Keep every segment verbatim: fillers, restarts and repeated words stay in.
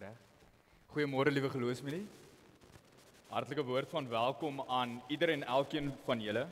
reg. Goeiemôre liewe geloofsfamilie. Hartlike woord van welkom aan ieder en elkeen van julle.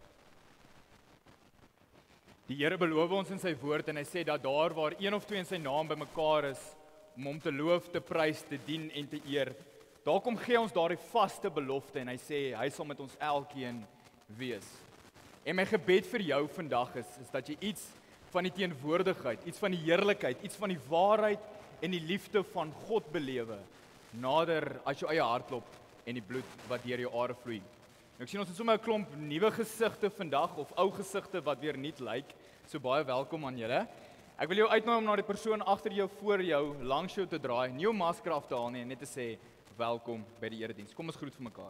Die Here beloof ons in sy woord en hy sê dat daar waar een of twee in sy naam bymekaar is om hom te loof, te prys, te dien en te eer, daar kom gee ons daardie vaste belofte en hy sê hy sal met ons elkeen wees. En my gebed vir jou vandag is is dat jy iets van die teenwoordigheid, iets van die heerlikheid, iets van die waarheid en die liefde van God belewe nader as jou eie hartklop en die bloed wat deur jou are vloei. Ek sien ons het sommer 'n klomp nuwe gesigte vandag of ou gesigte wat weer nuut lyk. So baie welkom aan julle. Ek wil jou uitnooi om na die persoon agter jou voor jou langs jou te draai, nie jou masker af te haal nie en net te sê welkom by die erediens. Kom ons groet vir mekaar.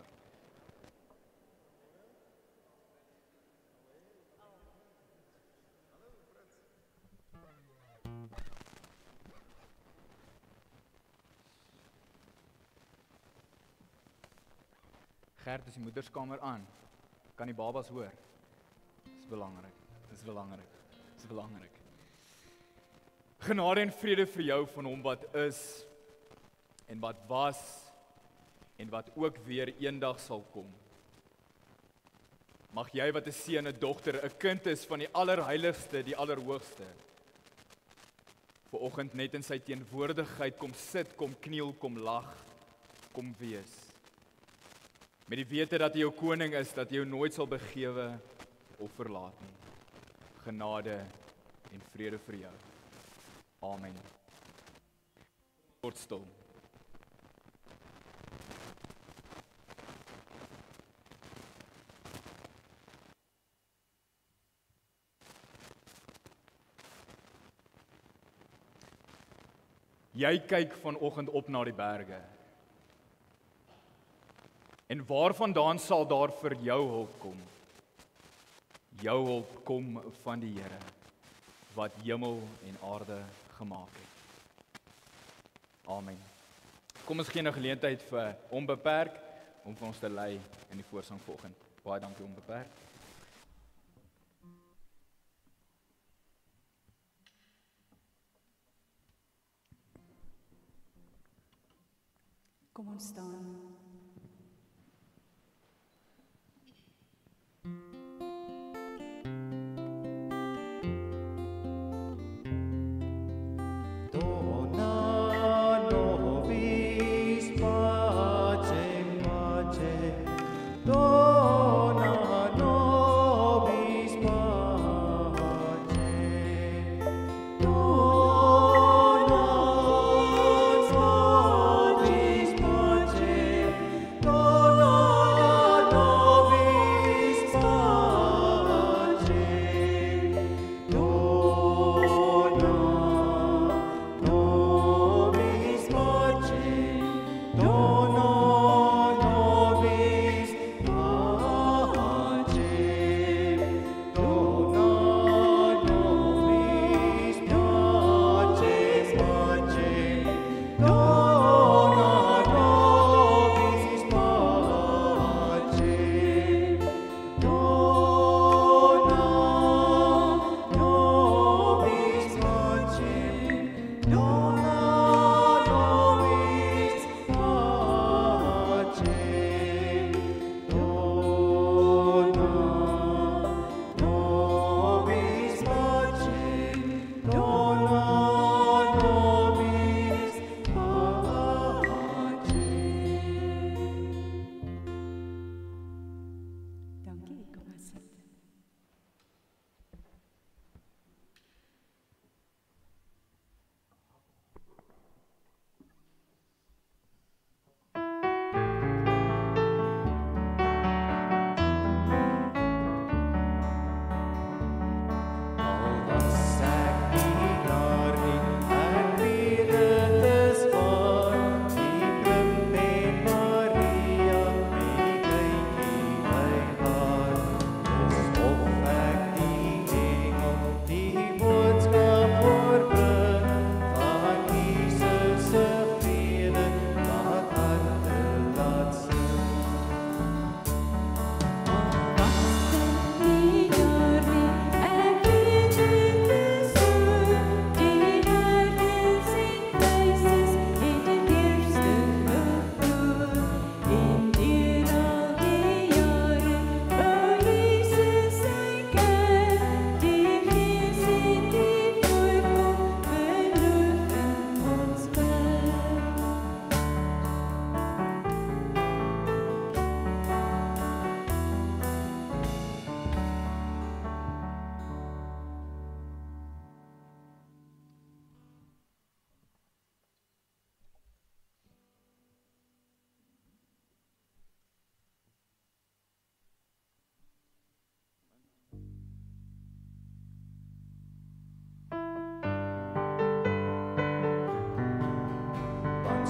Gert, is die moederskamer aan. Kan die babas hoor? Dis belangrik. Dis belangrik. Dis belangrik. Genade en vrede vir jou van hom wat is en wat was en wat ook weer eendag sal kom. Mag jy wat 'n seun, 'n dogter, 'n kind is van die allerheiligste, die allerhoogste, vanoggend net in sy teenwoordigheid kom sit, kom kniel, kom lag, kom wees. Met die wete dat hy jou koning is, dat hy jou nooit sal begewe of verlaat nie. Genade en vrede vir jou. Amen. Word stil. Jy kyk vanoggend op na die berge. En waarvandaan sal daar vir jou hulp kom? Jou hulp kom van die Here wat hemel en aarde gemaak het. Amen. Kom ons gee 'n geleentheid vir Onbeperk om vir ons te lei in die voorsang volgende. Baie dankie Onbeperk. Kom ons staan. Pace,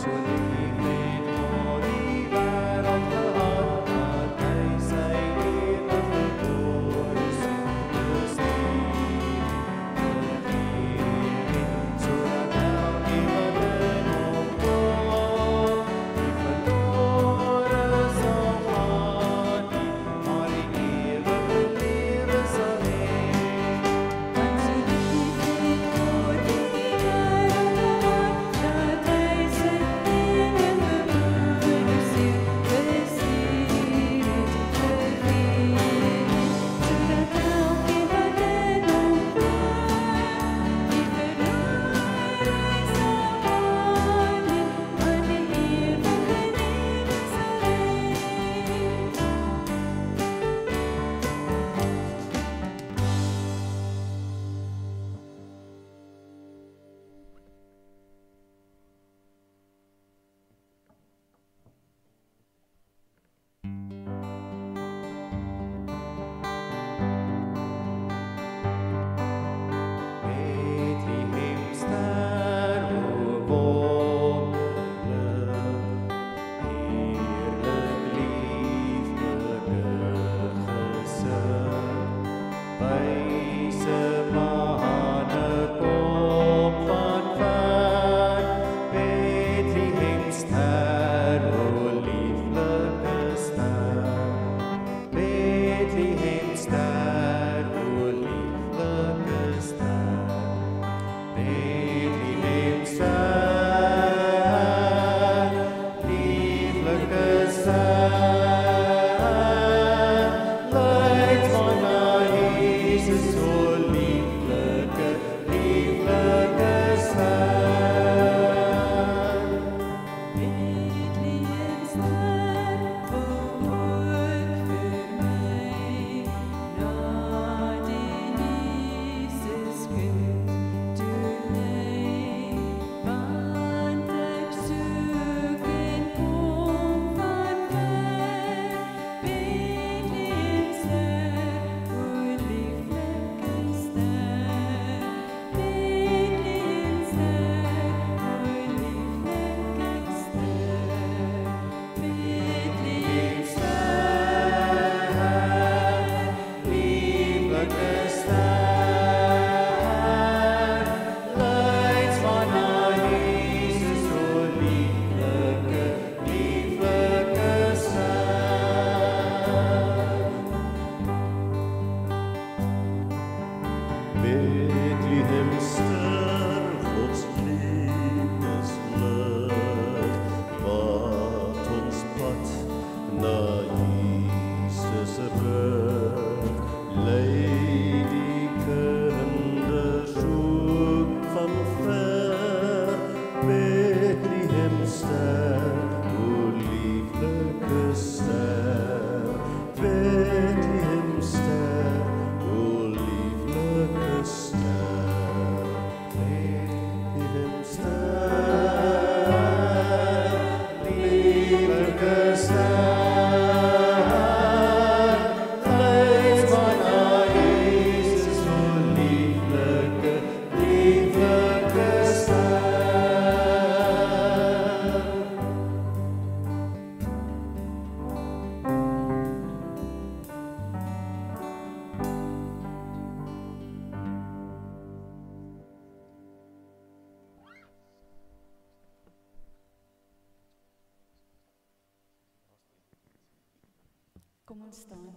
Kom ons staan.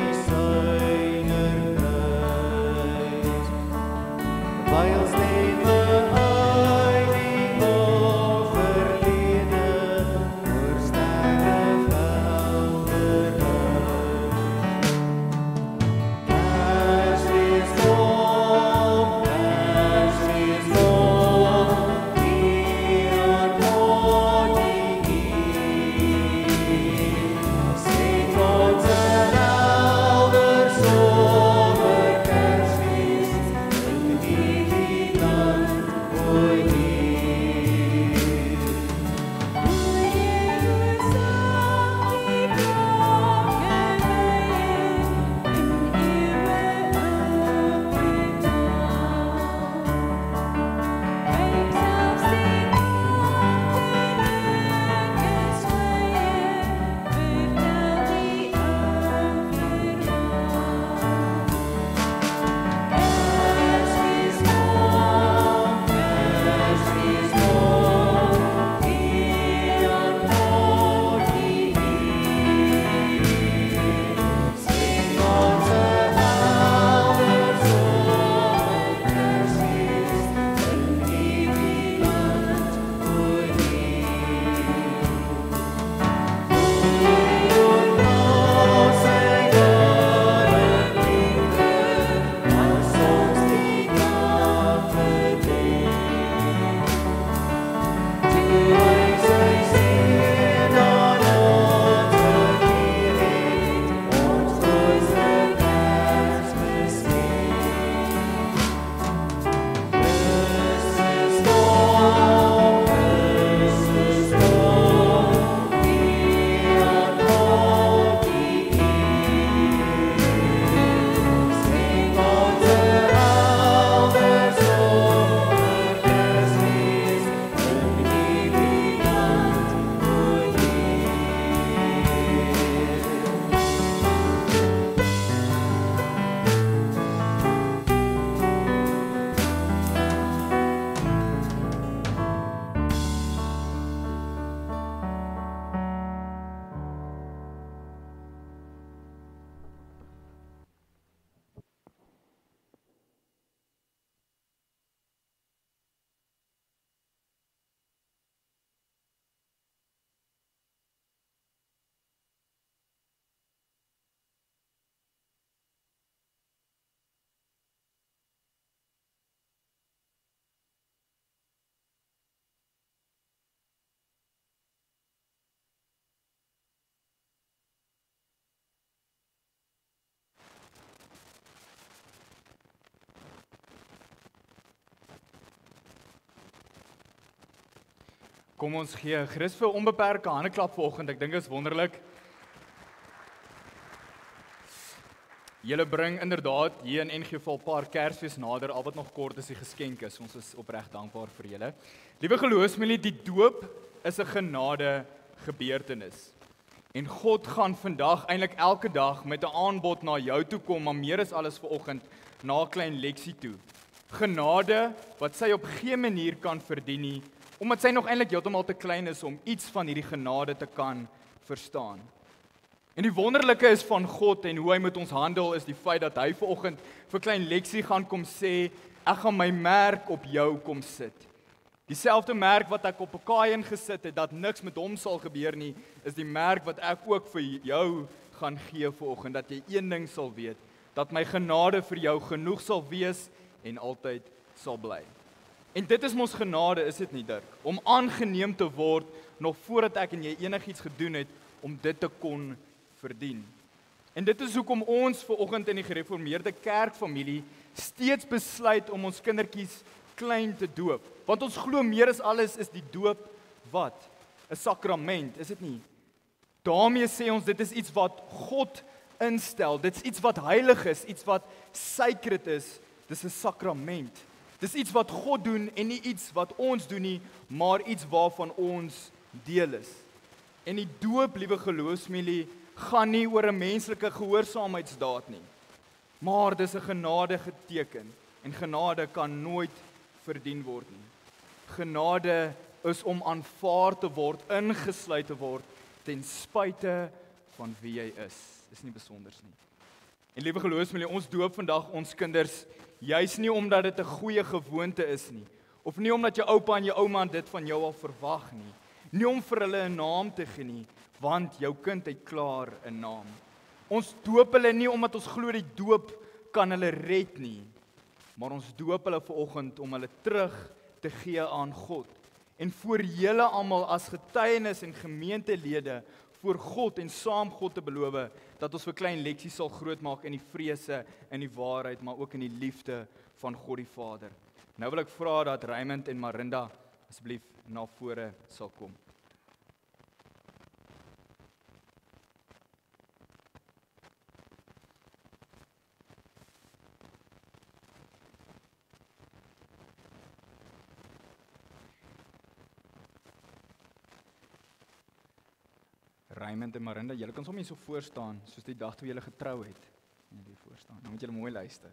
While they Kom ons gee Chris vir 'n onbeperkte handeklap vanoggend. Ek dink dit is wonderlik. Julle bring inderdaad hier in N G V 'n paar Kersfees nader, al wat nog kort is die geskenk is. Ons is opreg dankbaar vir julle. Liewe geloofsfamilie, die doop is 'n genade gebeurtenis. En God gaan vandag, eintlik elke dag, met 'n aanbod na jou toe kom, maar meer is alles vanoggend na 'n klein leksie toe. Genade wat sy op geen manier kan verdien nie, omdat sy nog eintlik heeltemal te klein is om iets van hierdie genade te kan verstaan. En die wonderlike is van God en hoe hy met ons handel is die feit dat hy vanoggend vir klein leksie gaan kom sê, ek gaan my merk op jou kom sit. Dieselfde merk wat ek op 'n Kain gesit het, dat niks met hom sal gebeur nie, is die merk wat ek ook vir jou gaan gee vanoggend, dat jy een ding sal weet, dat my genade vir jou genoeg sal wees en altyd sal bly. En dit is mos genade, is dit nie, Dirk? Om aangeneem te word, nog voordat ek en jy enigiets gedoen het, om dit te kon verdien. En dit is hoekom ons vanoggend in die gereformeerde kerkfamilie steeds besluit om ons kindertjies klein te doop. Want ons glo meer as alles is die doop wat? 'n Sakrament, is dit nie? Daarmee sê ons dit is iets wat God instel, dit is iets wat heilig is, iets wat sacred is, dis 'n sakrament. Dis iets wat God doen en nie iets wat ons doen nie, maar iets waarvan ons deel is. En die doop, liewe geloofsfamilie, gaan nie oor 'n menslike gehoorsaamheidsdaad nie, maar dis 'n genade geteken en genade kan nooit verdien word nie. Genade is om aanvaar te word, ingesluit te word ten spyte van wie jy is. Dis nie besonders nie. En liewe geloofsfamilie, ons doop vandag ons kinders juis nie omdat dit 'n goeie gewoonte is nie, of nie omdat jou oupa en jou ouma dit van jou al verwag nie, nie om vir hulle 'n naam te gee nie, want jou kind het klaar 'n naam. Ons doop hulle nie omdat ons glo die doop kan hulle red nie, maar ons doop hulle vanoggend om hulle terug te gee aan God. En voor julle almal as getuienis en gemeentelede voor God en saam God te beloof dat ons vir klein leksie sal grootmaak in die vrese, in die waarheid, maar ook in die liefde van God die Vader. Nou wil ek vra dat Raymond en Marinda asseblief na vore sal kom. Raymond en Marinda, julle kan sommer hier so voor staan, soos die dag toe julle getrou het. Net hier voor staan. Nou moet julle mooi luister.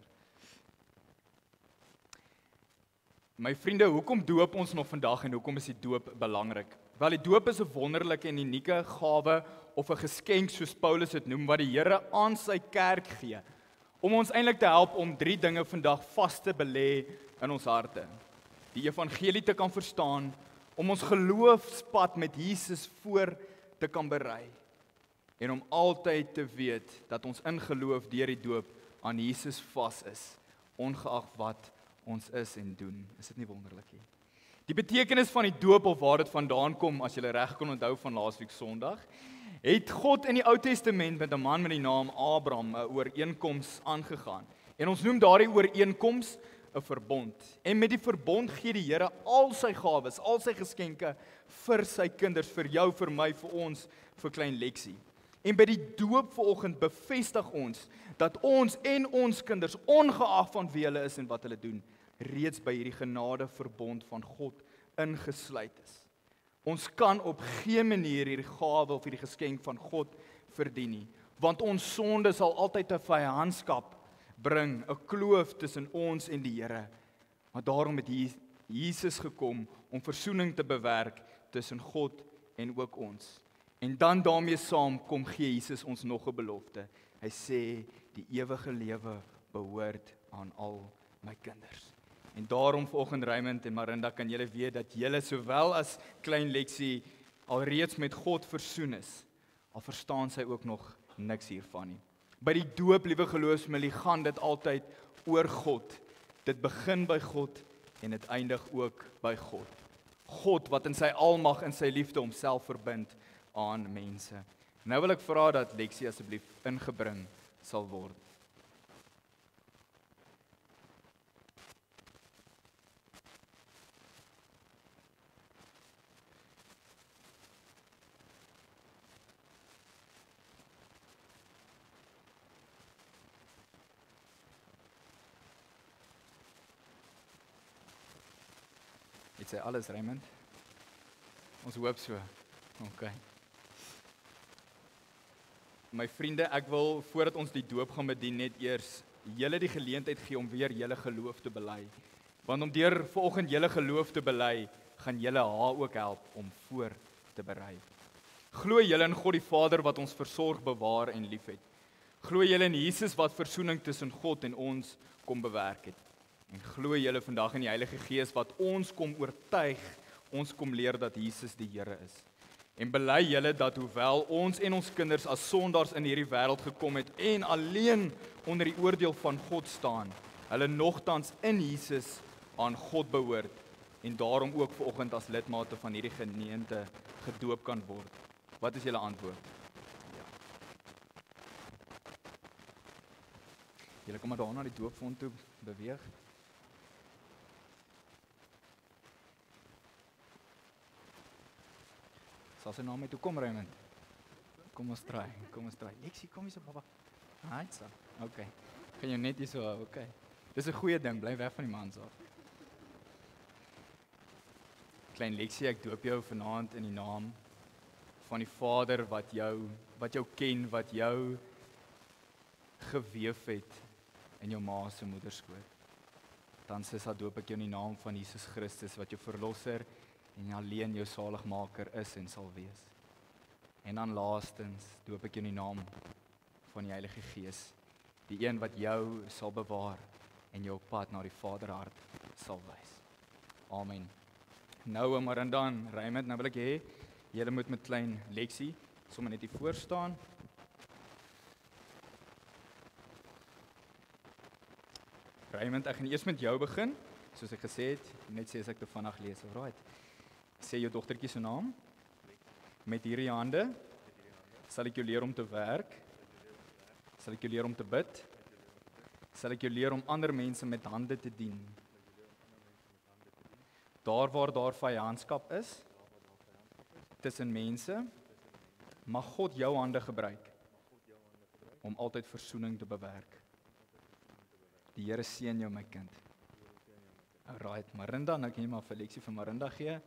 My vriende, hoekom doop ons nog vandag en hoekom is die doop belangrik? Wel, die doop is 'n wonderlike en unieke gawe of 'n geskenk soos Paulus dit noem wat die Here aan sy kerk gee, om ons eintlik te help om drie dinge vandag vas te belê in ons harte. Die evangelie te kan verstaan, om ons geloofspad met Jesus voor te kan berei en om altyd te weet dat ons in geloof deur die doop aan Jesus vas is, ongeag wat ons is en doen. Is dit nie wonderlik nie? Die betekenis van die doop of waar dit vandaan kom, as jy reg kon onthou van laasweek Sondag, het God in die Ou Testament met 'n man met die naam Abraham 'n ooreenkoms aangegaan. En ons noem daardie ooreenkoms 'n verbond. En met die verbond gee die Here al sy gawes, al sy geskenke vir sy kinders, vir jou, vir my, vir ons, vir klein leksie. En by die doop vanoggend bevestig ons dat ons en ons kinders, ongeag van wie hulle is en wat hulle doen, reeds by hierdie genade verbond van God ingesluit is. Ons kan op geen manier hierdie gawe of hierdie geskenk van God verdien nie, want ons sonde sal altyd 'n vyandskap bring, 'n kloof tussen ons en die Here. Maar daarom het Jesus gekom om versoening te bewerk tussen God en ook ons. En dan daarmee saam kom gee Jesus ons nog 'n belofte. Hy sê die ewige lewe behoort aan al my kinders. En daarom vanoggend Raymond en Marinda, kan julle weet dat julle sowel as klein leksie alreeds met God versoen is. Al verstaan sy ook nog niks hiervan nie. By die doop, liewe geloofsfamilie, gaan dit altyd oor God. Dit begin by God en dit eindig ook by God. God wat in sy almag en sy liefde homself verbind aan mense. Nou wil ek vra dat leksie asseblief ingebring sal word. Het sê alles, Raymond? Ons hoop so. OK. My vriende, ek wil voordat ons die doop gaan bedien net eers julle die geleentheid gee om weer julle geloof te bely. Want om deur vanoggend julle geloof te bely, gaan julle haar ook help om voor te berei. Glo julle in God die Vader wat ons versorg, bewaar en liefhet. Glo julle in Jesus wat versoening tussen God en ons kom bewerk het. En glo julle vandag in die Heilige Gees wat ons kom oortuig, ons kom leer dat Jesus die Here is. En bely julle dat hoewel ons en ons kinders as sondaars in hierdie wêreld gekom het en alleen onder die oordeel van God staan, hulle nogtans in Jesus aan God behoort en daarom ook vanoggend as lidmate van hierdie gemeente gedoop kan word. Wat is julle antwoord? Ja. Julle kom maar daar na die doopfont toe beweeg. Sal sy na my toe kom, Raymond? Kom ons try, kom ons try. Lexie, kom hier so, baba. Haai, so. OK. Gaan jou net hier so, OK. Dis 'n goeie ding, bly weg van die mans af. Klein Lexie, ek doop jou vanaand in die naam van die Vader wat jou wat jou ken, wat jou geweef het in jou ma se moederskoot. Dan sis doop ek jou in die naam van Jesus Christus wat jou verlosser en alleen jou saligmaker is en sal wees. En dan laastens doop ek jou in die naam van die Heilige Gees, die een wat jou sal bewaar en jou op pad na die Vaderhart sal wys. Amen. Nou, Marinda en Raymond, nou wil ek hê julle moet met klein Lexie sommer net hier voor staan. Raymond, ek gaan eers met jou begin, soos ek gesê het, net sê as ek te vinnig lees, alright. Sê jou dogtertjie se naam. Met hierdie hande sal ek jou leer om te werk. Sal ek jou leer om te bid. Sal ek jou leer om ander mense met hande te dien. Daar waar daar vyandskap is tussen mense, mag God jou hande gebruik om altyd versoening te bewerk. Die Here seën jou, my kind. Alright, Marinda, nou kan jy maar vir Lexie vir Marinda gee.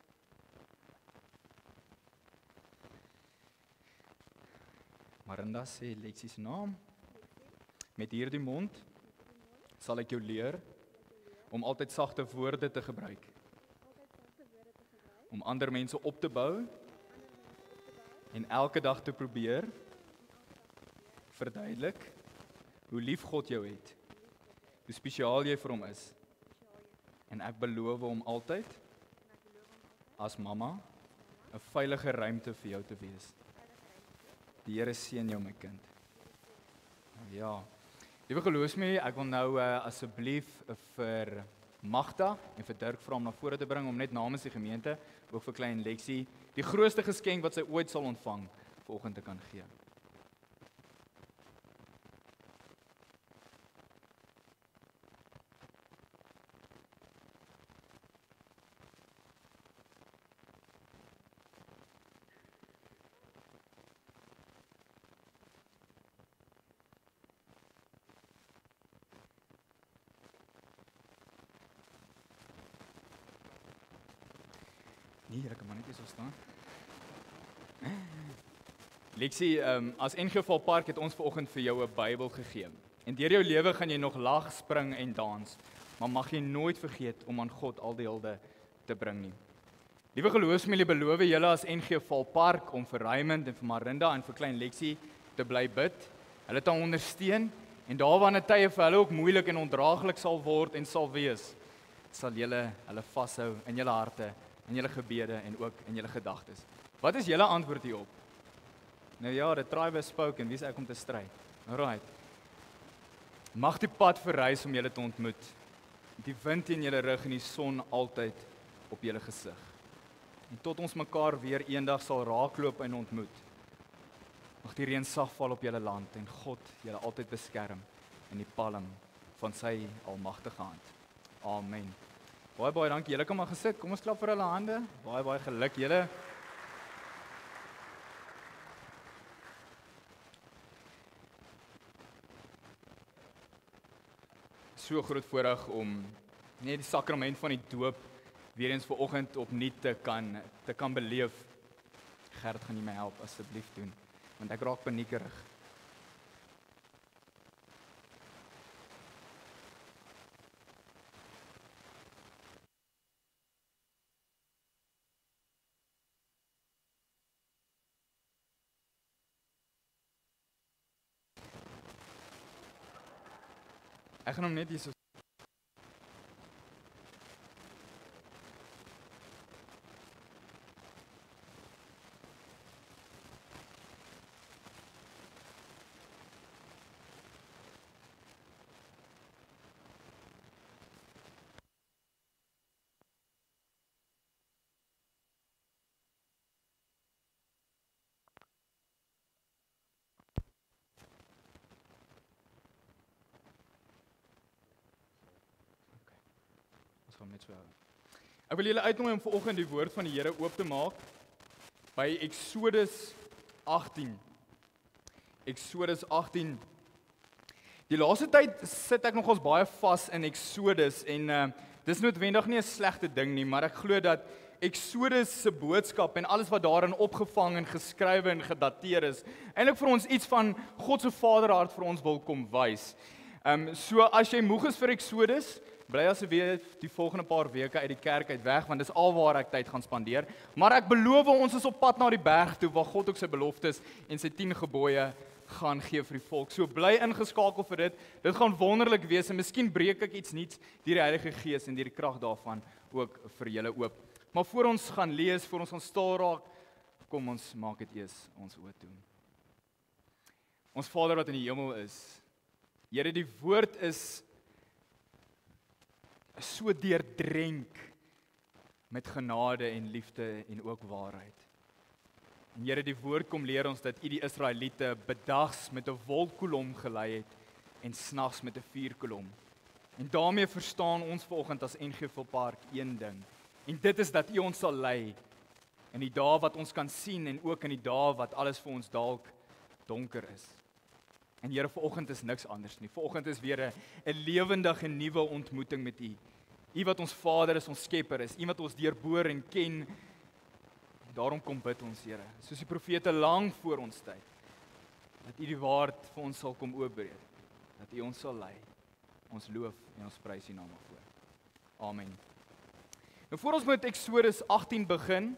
Marinda sê Lexie se naam. Met hierdie mond sal ek jou leer om altyd sagte woorde te gebruik. Om ander mense op te bou en elke dag te probeer verduidelik hoe lief God jou het, hoe spesiaal jy vir hom is. En ek beloof om altyd as mamma 'n veilige ruimte vir jou te wees. Die Here seën jou, my kind. Ja. Liewe geloofsmense, ek wil nou uh, asseblief vir Magda en vir Dirk vra om na vore te bring om net namens die gemeente, ook vir klein Lexie, die grootste geskenk wat sy ooit sal ontvang, vanoggend te kan gee. Nee, ek kan maar net hier so staan. Lexie, um, as N G Val Park het ons vanoggend vir jou 'n Bybel gegee. En deur jou lewe gaan jy nog lag, spring en dans, maar mag jy nooit vergeet om aan God al die hulde te bring nie. Liewe geloofsfamilie, beloof julle as N G Val Park om vir Raymond en vir Marinda en vir klein Lexie te bly bid. Hulle te ondersteun en daar wanneer tye vir hulle ook moeilik en ondraaglik sal word en sal wees, sal julle hulle vashou in julle harte, in julle gebede en ook in julle gedagtes. Wat is julle antwoord hierop? Nou ja, the tribe spoke en wie is ek om te stry? Alright. Mag die pad verrys om julle te ontmoet. Die wind in julle rug en die son altyd op julle gesig. En tot ons mekaar weer eendag sal raakloop en ontmoet. Mag die reën sag val op julle land en God julle altyd beskerm in die palm van sy almagtige hand. Amen. Baie baie dankie. Julle kan maar gesit. Kom ons klap vir hulle hande. Baie baie geluk julle. So groot voorreg om net die sakrament van die doop weer eens vanoggend opnuut te kan te kan beleef. Gert, gaan jy my help asseblief doen, want ek raak paniekerig. Ek gaan hom net hier so van met so. Ek wil julle uitnooi om vanoggend die woord van die Here oop te maak by Eksodus agtien. Eksodus agtien. Die laaste tyd sit ek nogals baie vas in Eksodus en uh, dis noodwendig nie 'n slegte ding nie, maar ek glo dat Eksodus se boodskap en alles wat daarin opgevang en geskrywe en gedateer is, eintlik vir ons iets van God se Vaderhart vir ons wil kom wys. Ehm um, so as jy moeg is vir Eksodus, bly asseblief die volgende paar weke uit die kerk uit weg, want dis alwaar ek tyd gaan spandeer. Maar ek beloof ons is op pad na die berg toe waar God ook sy beloftes en sy tien gebooie gaan gee vir die volk. So bly ingeskakel vir dit. Dit gaan wonderlik wees en miskien breek ek iets nuuts deur die Heilige Gees en deur die krag daarvan ook vir julle oop. Maar voor ons gaan lees, voor ons gaan stil raak, kom ons maak dit eers ons oë toe. Ons Vader wat in die hemel is, Here, die woord is so deurdrenk met genade en liefde en ook waarheid. En Here, die woord kom leer ons dat U die Israeliete bedags met 'n wolkkolom gelei het en snags met 'n vuurkolom. En daarmee verstaan ons vanoggend as N G V Park een ding. En dit is dat U ons sal lei in die dae wat ons kan sien en ook in die dae wat alles vir ons dalk donker is. En Here, vanoggend is niks anders nie. Vanoggend is weer 'n 'n lewendige en nuwe ontmoeting met U. U wat ons Vader is, ons Skepper is, U wat ons deurboor en ken. En daarom kom bid ons, Here, soos die profete lank voor ons tyd, dat U die woord vir ons sal kom oopbreek, dat U ons sal lei. Ons loof en ons prys U naam voor. Amen. Nou voor ons met Eksodus agtien begin,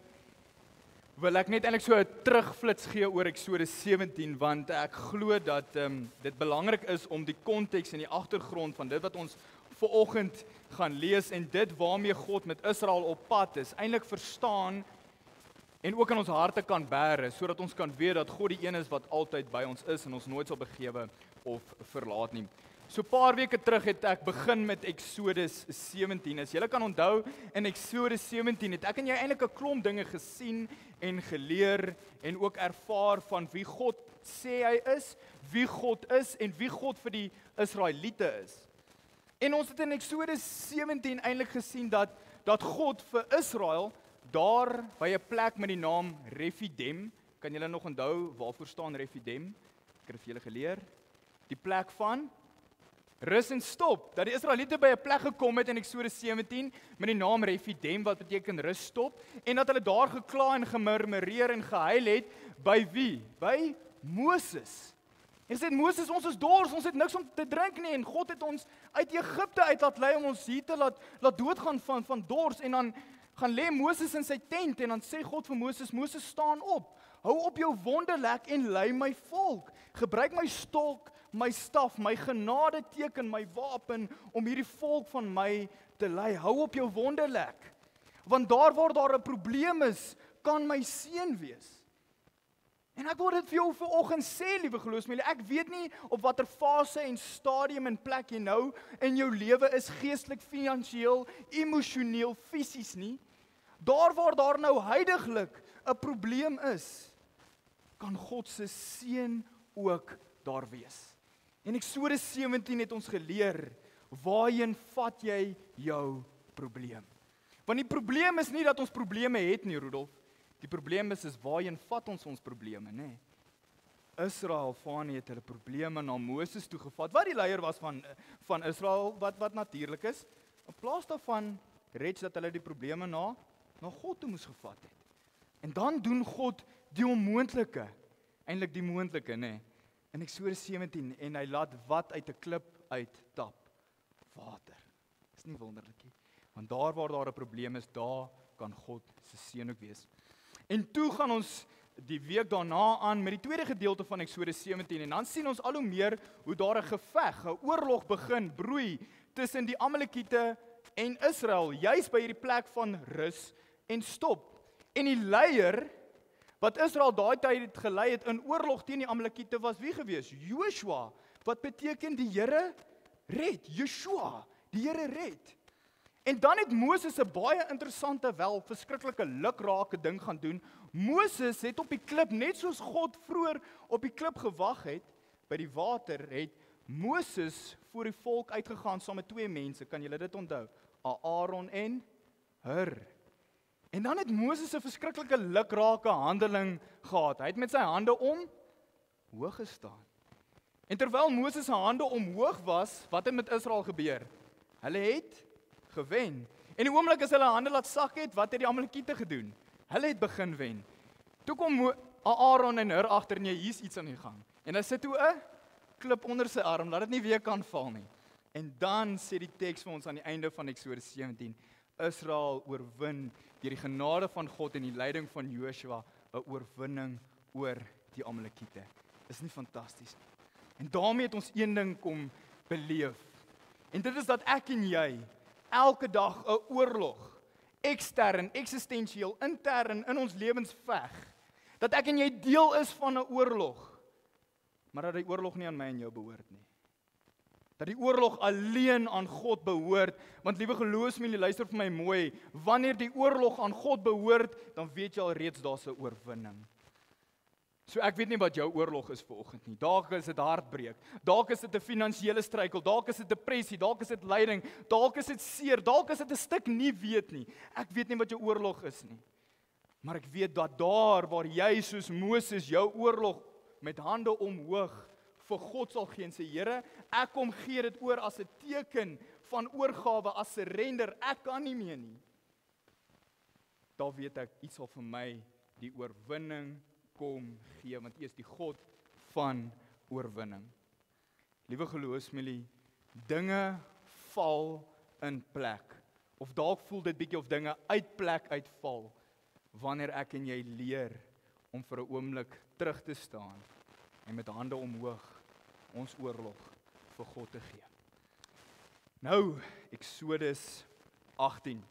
wil ek net eintlik so 'n terugflits gee oor Eksodus sewentien, want ek glo dat um, dit belangrik is om die konteks en die agtergrond van dit wat ons vanoggend gaan lees en dit waarmee God met Israel op pad is, eintlik verstaan en ook in ons harte kan bære, sodat ons kan weet dat God die een is wat altyd by ons is en ons nooit sal begewe of verlaat nie. So 'n paar weke terug het ek begin met Eksodus sewentien. As julle kan onthou, in Eksodus sewentien het ek en jy eintlik 'n klomp dinge gesien en geleer en ook ervaar van wie God sê hy is, wie God is en wie God vir die Israeliete is. En ons het in Eksodus sewentien eintlik gesien dat dat God vir Israel daar by 'n plek met die naam Refidim, kan julle nog onthou waarvoor staan Refidim? Ek het dit vir julle geleer. Die plek van rus en stop, dat die Israeliete by 'n plek gekom het in Eksodus sewentien met die naam Refidim wat beteken rus stop en dat hulle daar gekla en gemurmureer en gehuil het by wie? By Moses. En sê Moses, ons is dors, ons het niks om te drink nie en God het ons uit Egipte uit laat lei om ons hier te laat laat doodgaan van van dors en dan gaan lê Moses in sy tent en dan sê God vir Moses, Moses staan op. Hou op jou wonderlek en lei my volk. Gebruik my stok, my staf, my genade teken, my wapen om hierdie volk van my te lei. Hou op jou wonderlek. Want daar waar daar 'n probleem is, kan my seën wees. En ek wil dit vir jou vanoggend sê, liewe geloofsmense, ek weet nie op watter fase en stadium en plek jy nou in jou lewe is, geestelik, finansiëel, emosioneel, fisies nie. Daar waar daar nou huidiglik 'n probleem is, kan God se seën ook daar wees. En Eksodus sewentien het ons geleer, waarheen vat jy jou probleem? Want die probleem is nie dat ons probleme het nie, Rudolf. Die probleem is, is waarheen vat ons ons probleme, nê? Israel van het hulle probleme na Moses toe gevat, wat die leier was van, van Israel, wat, wat natuurlik is. In plaas daarvan reeds dat hulle die probleme na na God toe moes gevat het. En dan doen God die onmoontlike, eintlik die moontlike, nê, nee, in Eksodus sewentien, en hy laat wat uit 'n klip uittap? Water. Is nie wonderlik nie. Want daar waar daar 'n probleem is, daar kan God se seën ook wees. En toe gaan ons die week daarna aan met die tweede gedeelte van Eksodus sewentien, en dan sien ons al hoe meer hoe daar 'n geveg, 'n oorlog begin broei tussen die Amalekiete en Israel, juis by hierdie plek van rus en stop. En die leier wat Israel daai tyd gelei het in oorlog teen die Amalekiete was wie gewees? Joshua, wat beteken die Here red, Yeshua, die Here red. En dan het Moses 'n baie interessante, wel verskriklike lukrake ding gaan doen. Moses het op die klip, net soos God vroeër op die klip gewag het, by die water, het Moses voor die volk uitgegaan saam met twee mense, kan julle dit onthou? Aaron en Hur. En dan het Moses 'n verskriklike lukrake handeling gehad. Hy het met sy hande omhoog gestaan. En terwyl Moses se hande omhoog was, wat het met Israel gebeur? Hulle het gewen. En die oomblik as hulle hande laat sak het, wat het die Amalekiete gedoen? Hulle het begin wen. Toe kom Aaron en Hur agter, nee, hier's iets aan die gang. En hy sit toe 'n klip onder sy arm, laat dit nie weer kan val nie. En dan sê die teks vir ons aan die einde van Eksodus sewentien, Israel oorwin deur die genade van God en die leiding van Joshua 'n oorwinning oor die Amalekiete. Is nie fantasties nie? En daarmee het ons een ding kom beleef. En dit is dat ek en jy elke dag 'n oorlog, ekstern, eksistensieel, intern in ons lewens veg. Dat ek en jy deel is van 'n oorlog, maar dat die oorlog nie aan my en jou behoort nie. Dat die oorlog alleen aan God behoort, want liewe geloofsfamilie, luister vir my mooi, wanneer die oorlog aan God behoort, dan weet jy al reeds daar's 'n oorwinning. So ek weet nie wat jou oorlog is vanoggend nie. Dalk is dit hartbreek, dalk is dit 'n finansiële struikel, dalk is dit depressie, dalk is dit lyding, dalk is dit seer, dalk is dit 'n stuk nie weet nie. Ek weet nie wat jou oorlog is nie. Maar ek weet dat daar waar jy soos Moses jou oorlog met hande omhoog vir God sal gee en sê, Here, ek kom gee dit oor as 'n teken van oorgawe, as 'n surrender, ek kan nie meer nie. Daar weet ek, iets sal vir my die oorwinning kom gee, want U is die God van oorwinning. Liewe geloofsfamilie, dinge val in plek. Of dalk voel dit bietjie of dinge uit plek uitval, wanneer ek en jy leer om vir 'n oomblik terug te staan en met hande omhoog ons oorlog vir God te gee. Nou, Eksodus agtien.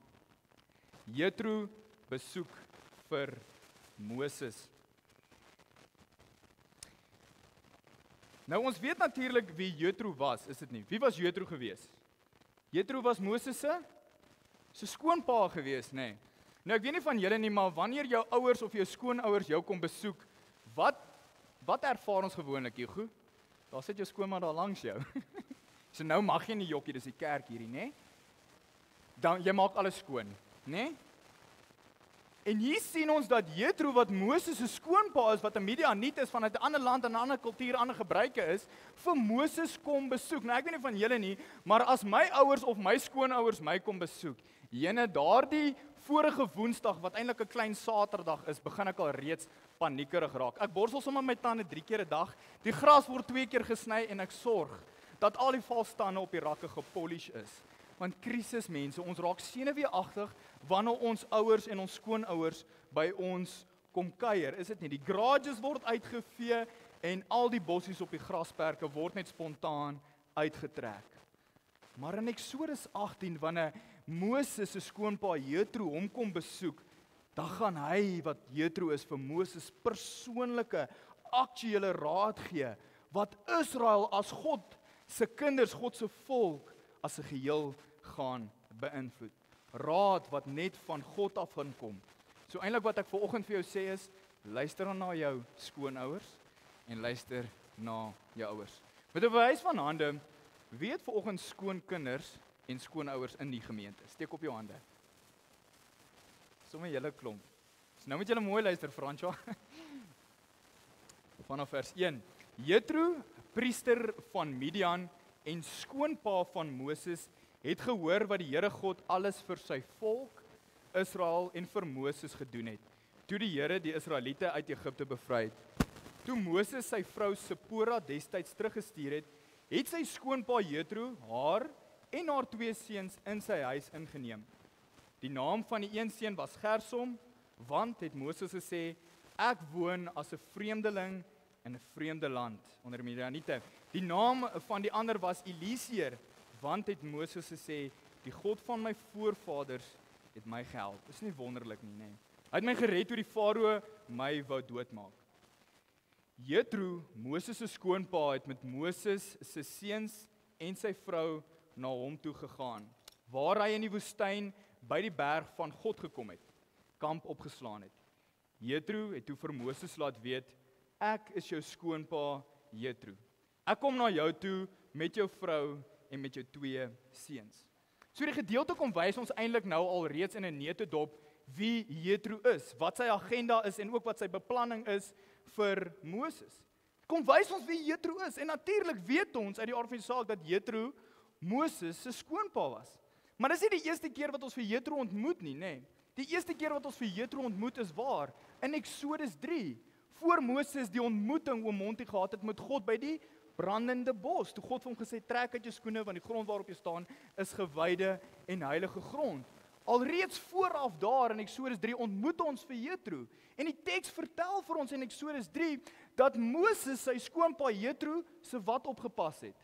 Jethro besoek vir Moses. Nou ons weet natuurlik wie Jethro was, is dit nie? Wie was Jethro gewees? Jethro was Moses se se skoonpa gewees, nê? Nee. Nou ek weet nie van julle nie, maar wanneer jou ouers of jou skoonouers jou kom besoek, wat wat ervaar ons gewoonlik, Hugo? Daar sit jou skoonma daar langs jou. So nou mag jy nie jokkie, dis die kerk hierdie, nê? Nee? Dan jy maak alles skoon, nê? Nee? En hier sien ons dat Jethro, wat Moses se skoonpa is, wat 'n Midianiet is, vanuit 'n ander land en 'n ander kultuur, ander gebruike is, vir Moses kom besoek. Nou ek weet nie van julle nie, maar as my ouers of my skoonouers my kom besoek, jene daardie vorige Woensdag, wat eintlik 'n klein Saterdag is, begin ek al reeds paniekerig raak. Ek borsel sommer my tande drie keer 'n dag, die gras word twee keer gesny en ek sorg dat al die valstande op die rakke gepolish is. Want krisis mense, ons raak senuweeagtig wanneer ons ouers en ons skoonouers by ons kom kuier, is dit nie? Die garages word uitgevee en al die bossies op die grasperke word net spontaan uitgetrek. Maar in Eksodus agtien, wanneer Moses se skoonpa Jethro hom kom besoek, dan gaan hy, wat Jethro is, vir Moses persoonlike, aktuele raad gee, wat Israel as God se kinders, God se volk, as 'n geheel gaan beïnvloed. Raad wat net van God af gaan kom. So eintlik wat ek vanoggend vir jou sê is, luister dan na jou skoonouers en luister na jou ouers. Met 'n bewys van hande, wie het vanoggend skoonkinders en skoonouers in die gemeente? Steek op jou hande. Sommige julle klomp. So nou moet julle mooi luister, Franswa. Vanaf vers een. Jethro, priester van Midian en skoonpa van Moses, het gehoor wat die Here God alles vir sy volk Israel en vir Moses gedoen het, toe die Here die Israeliete uit Egipte bevry het. Toe Moses sy vrou Sipora destyds teruggestuur het, het sy skoonpa Jethro haar en haar twee seuns in sy huis ingeneem. Die naam van die een seun was Gersom, want het Moses gesê, ek woon as 'n vreemdeling in 'n vreemde land onder Midianiete. Die naam van die ander was Eliezer, want het Moses gesê, die God van my voorvaders het my gehelp. Dis nie wonderlik nie, nee. Hy het my gered toe die Farao my wou doodmaak. Jethro, Moses se skoonpa, het met Moses se seuns en sy vrou na hom toe gegaan, waar hy in die woestyn by die berg van God gekom het, kamp opgeslaan het. Jethro het toe vir Moses laat weet, ek is jou skoonpa Jethro. Ek kom na jou toe met jou vrou en met jou twee seuns. So die gedeelte kom wys ons eintlik nou al reeds in 'n neutedop wie Jethro is, wat sy agenda is en ook wat sy beplanning is vir Moses. Kom wys ons wie Jethro is en natuurlik weet ons uit die aard van die saak dat Jethro Moses se skoonpa was. Maar dis nie die eerste keer wat ons vir Jethro ontmoet nie, nê. Nee. Die eerste keer wat ons vir Jethro ontmoet is waar? In Eksodus drie, voor Moses die ontmoeting oom Monty gehad het met God by die brandende bos, toe God vir hom gesê, trek uit jou skoene, want die grond waarop jy staan is gewyde en heilige grond. Alreeds vooraf daar in Eksodus drie ontmoet ons vir Jethro, en die teks vertel vir ons in Eksodus drie, dat Moses sy skoonpa Jethro se wat opgepas het?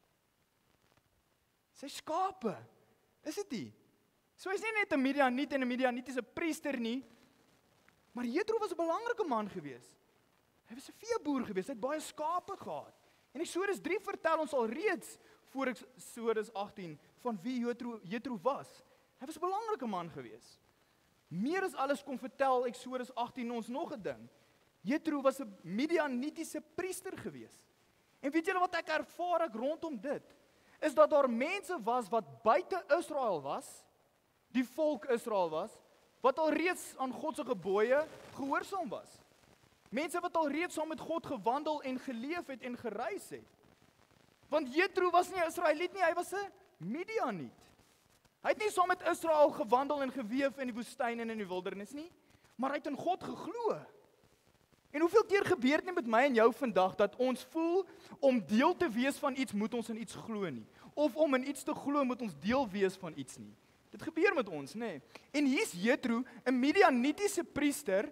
Sy skape, is dit nie? So hy is nie net 'n Midianiet en 'n Midianitiese priester nie, maar Jethro was 'n belangrike man gewees. Hy was 'n veeboer gewees, hy het baie skape gehad. En Eksodus drie vertel ons al reeds voor Eksodus agtien van wie Jethro, Jethro was. Hy was 'n belangrike man gewees. Meer as alles kom vertel Eksodus agtien ons nog 'n ding. Jethro was 'n Midianitiese priester gewees. En weet julle wat ek ervaar ek rondom dit? Is dat daar mense was wat buite Israel was, die volk Israel was, wat al reeds aan God se gebooie gehoorsaam was. Mense wat al reeds saam met God gewandel en geleef het en gereis het. Want Jethro was nie 'n Israeliet nie, hy was 'n Midianiet. Hy het nie saam met Israel gewandel en geweef in die woestyn en in die wildernis nie, maar hy het in God geglo. En hoeveel keer gebeur dit nie met my en jou vandag, dat ons voel, om deel te wees van iets, moet ons in iets glo nie. Of om in iets te glo, moet ons deel wees van iets nie. Dit gebeur met ons, nê. Nee. En hier's Jethro, 'n Midianitiese priester,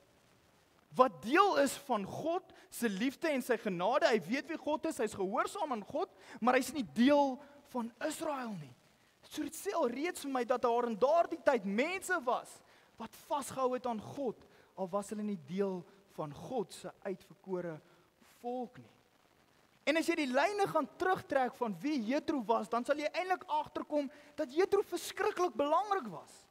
wat deel is van God se liefde en sy genade. Hy weet wie God is, hy's gehoorsaam aan God, maar hy's nie deel van Israel nie. So dit sê al reeds vir my dat daar in daardie tyd mense was wat vasgehou het aan God, al was hulle nie deel van God se uitverkore volk nie. En as jy die lyne gaan terugtrek van wie Jethro was, dan sal jy eintlik agterkom dat Jethro verskriklik belangrik was.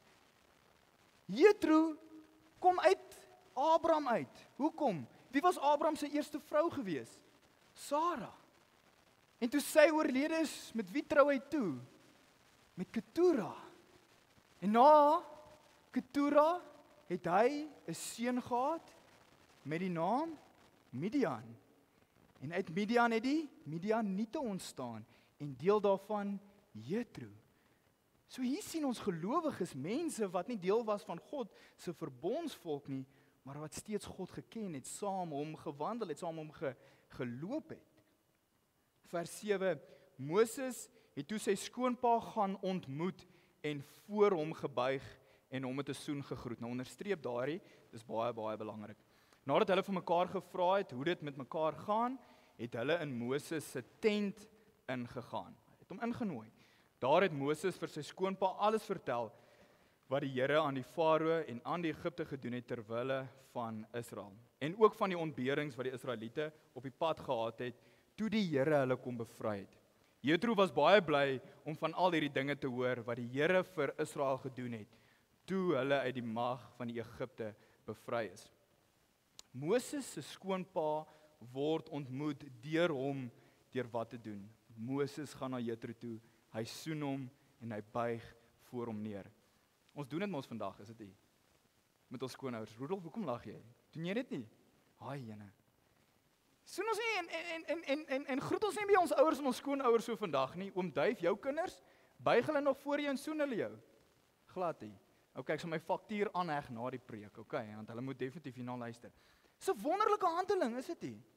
Jethro kom uit Abraham uit. Hoekom? Wie was Abraham se eerste vrou gewees? Sara. En toe sy oorlede is, met wie trou hy toe? Met Ketura. En na Ketura het hy 'n seun gehad met die naam Midian. En uit Midian het die Midianiete ontstaan en deel daarvan Jethro. So hier sien ons gelowiges, mense wat nie deel was van God se verbondsvolk nie, maar wat steeds God geken het, saam hom gewandel het, saam hom ge, geloop het. Vers sewe, Moses het toe sy skoonpa gaan ontmoet en voor hom gebuig en hom met 'n soen gegroet. Nou onderstreep daarin, dis baie baie belangrik. Nadat hulle vir mekaar gevra het hoe dit met mekaar gaan, het hulle in Moses se tent ingegaan. Hy het hom ingenooi. Daar het Moses vir sy skoonpa alles vertel wat die Here aan die Farao en aan die Egipte gedoen het ter wille van Israel. En ook van die ontberings wat die Israeliete op die pad gehad het, toe die Here hulle kom bevry het. Jethro was baie bly om van al hierdie dinge te hoor wat die Here vir Israel gedoen het, toe hulle uit die mag van die Egipte bevry is. Moses se skoonpa word ontmoet deur hom deur wat te doen. Moses gaan na Jethro toe, hy soen hom en hy buig voor hom neer. Ons doen dit mos vandag, is dit nie? Met ons skoonouers. Rudolf, hoekom lag jy? Doen jy dit nie? Haai jene. Soen ons nie en en en en en en groet ons nie by ons ouers en ons skoonouers so vandag nie. Oom Duif, jou kinders Buig hulle nog voor jou en soen hulle jou? Glad nie. Okay, ek sal my faktuur aanheg na die preek, okay, want hulle moet definitief hierna luister. Dis 'n wonderlike handeling, is dit nie?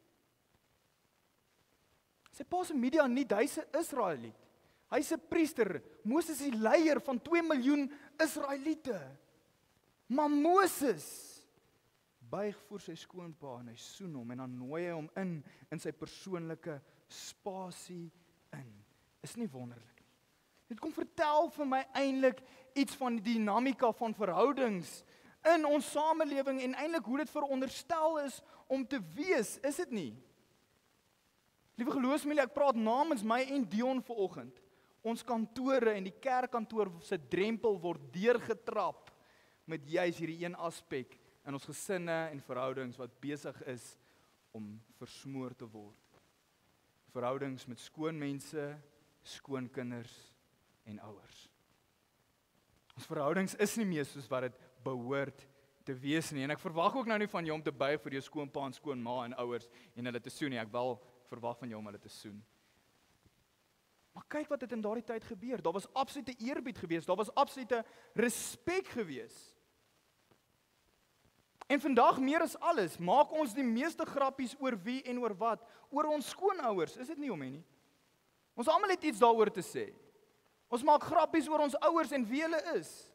Sy pa se Midianiet, hy's 'n Israeliet. Hy's 'n priester. Moses is die leier van twee miljoen Israeliete. Maar Moses buig voor sy skoonpa en hy soen hom en dan nooi hy hom in in sy persoonlike spasie in. Is nie wonderlik nie. Dit kom vertel vir my eintlik iets van die dinamika van verhoudings in ons samelewing en eintlik hoe dit veronderstel is om te wees, is dit nie? Liewe geloofsfamilie, ek praat namens my en Dion vanoggend. Ons kantore en die kerkkantoor se drempel word deurgetrap met juis hierdie een aspek in ons gesinne en verhoudings wat besig is om versmoor te word. Verhoudings met skoonmense, skoonkinders en ouers. Ons verhoudings is nie meer soos wat dit behoort te wees nie. En ek verwag ook nou nie van jou om te buig vir jou skoonpa en skoonma en ouers en hulle te soen nie. Ek wil verwag van jou om hulle te soen. Maar kyk wat het in daardie tyd gebeur. Daar was absolute eerbied gewees, daar was absolute respek gewees. En vandag meer as alles, maak ons die meeste grappies oor wie en oor wat, oor ons skoonouers, is dit nie om nie? Ons almal het iets daaroor te sê. Ons maak grappies oor ons ouers en wie hulle is.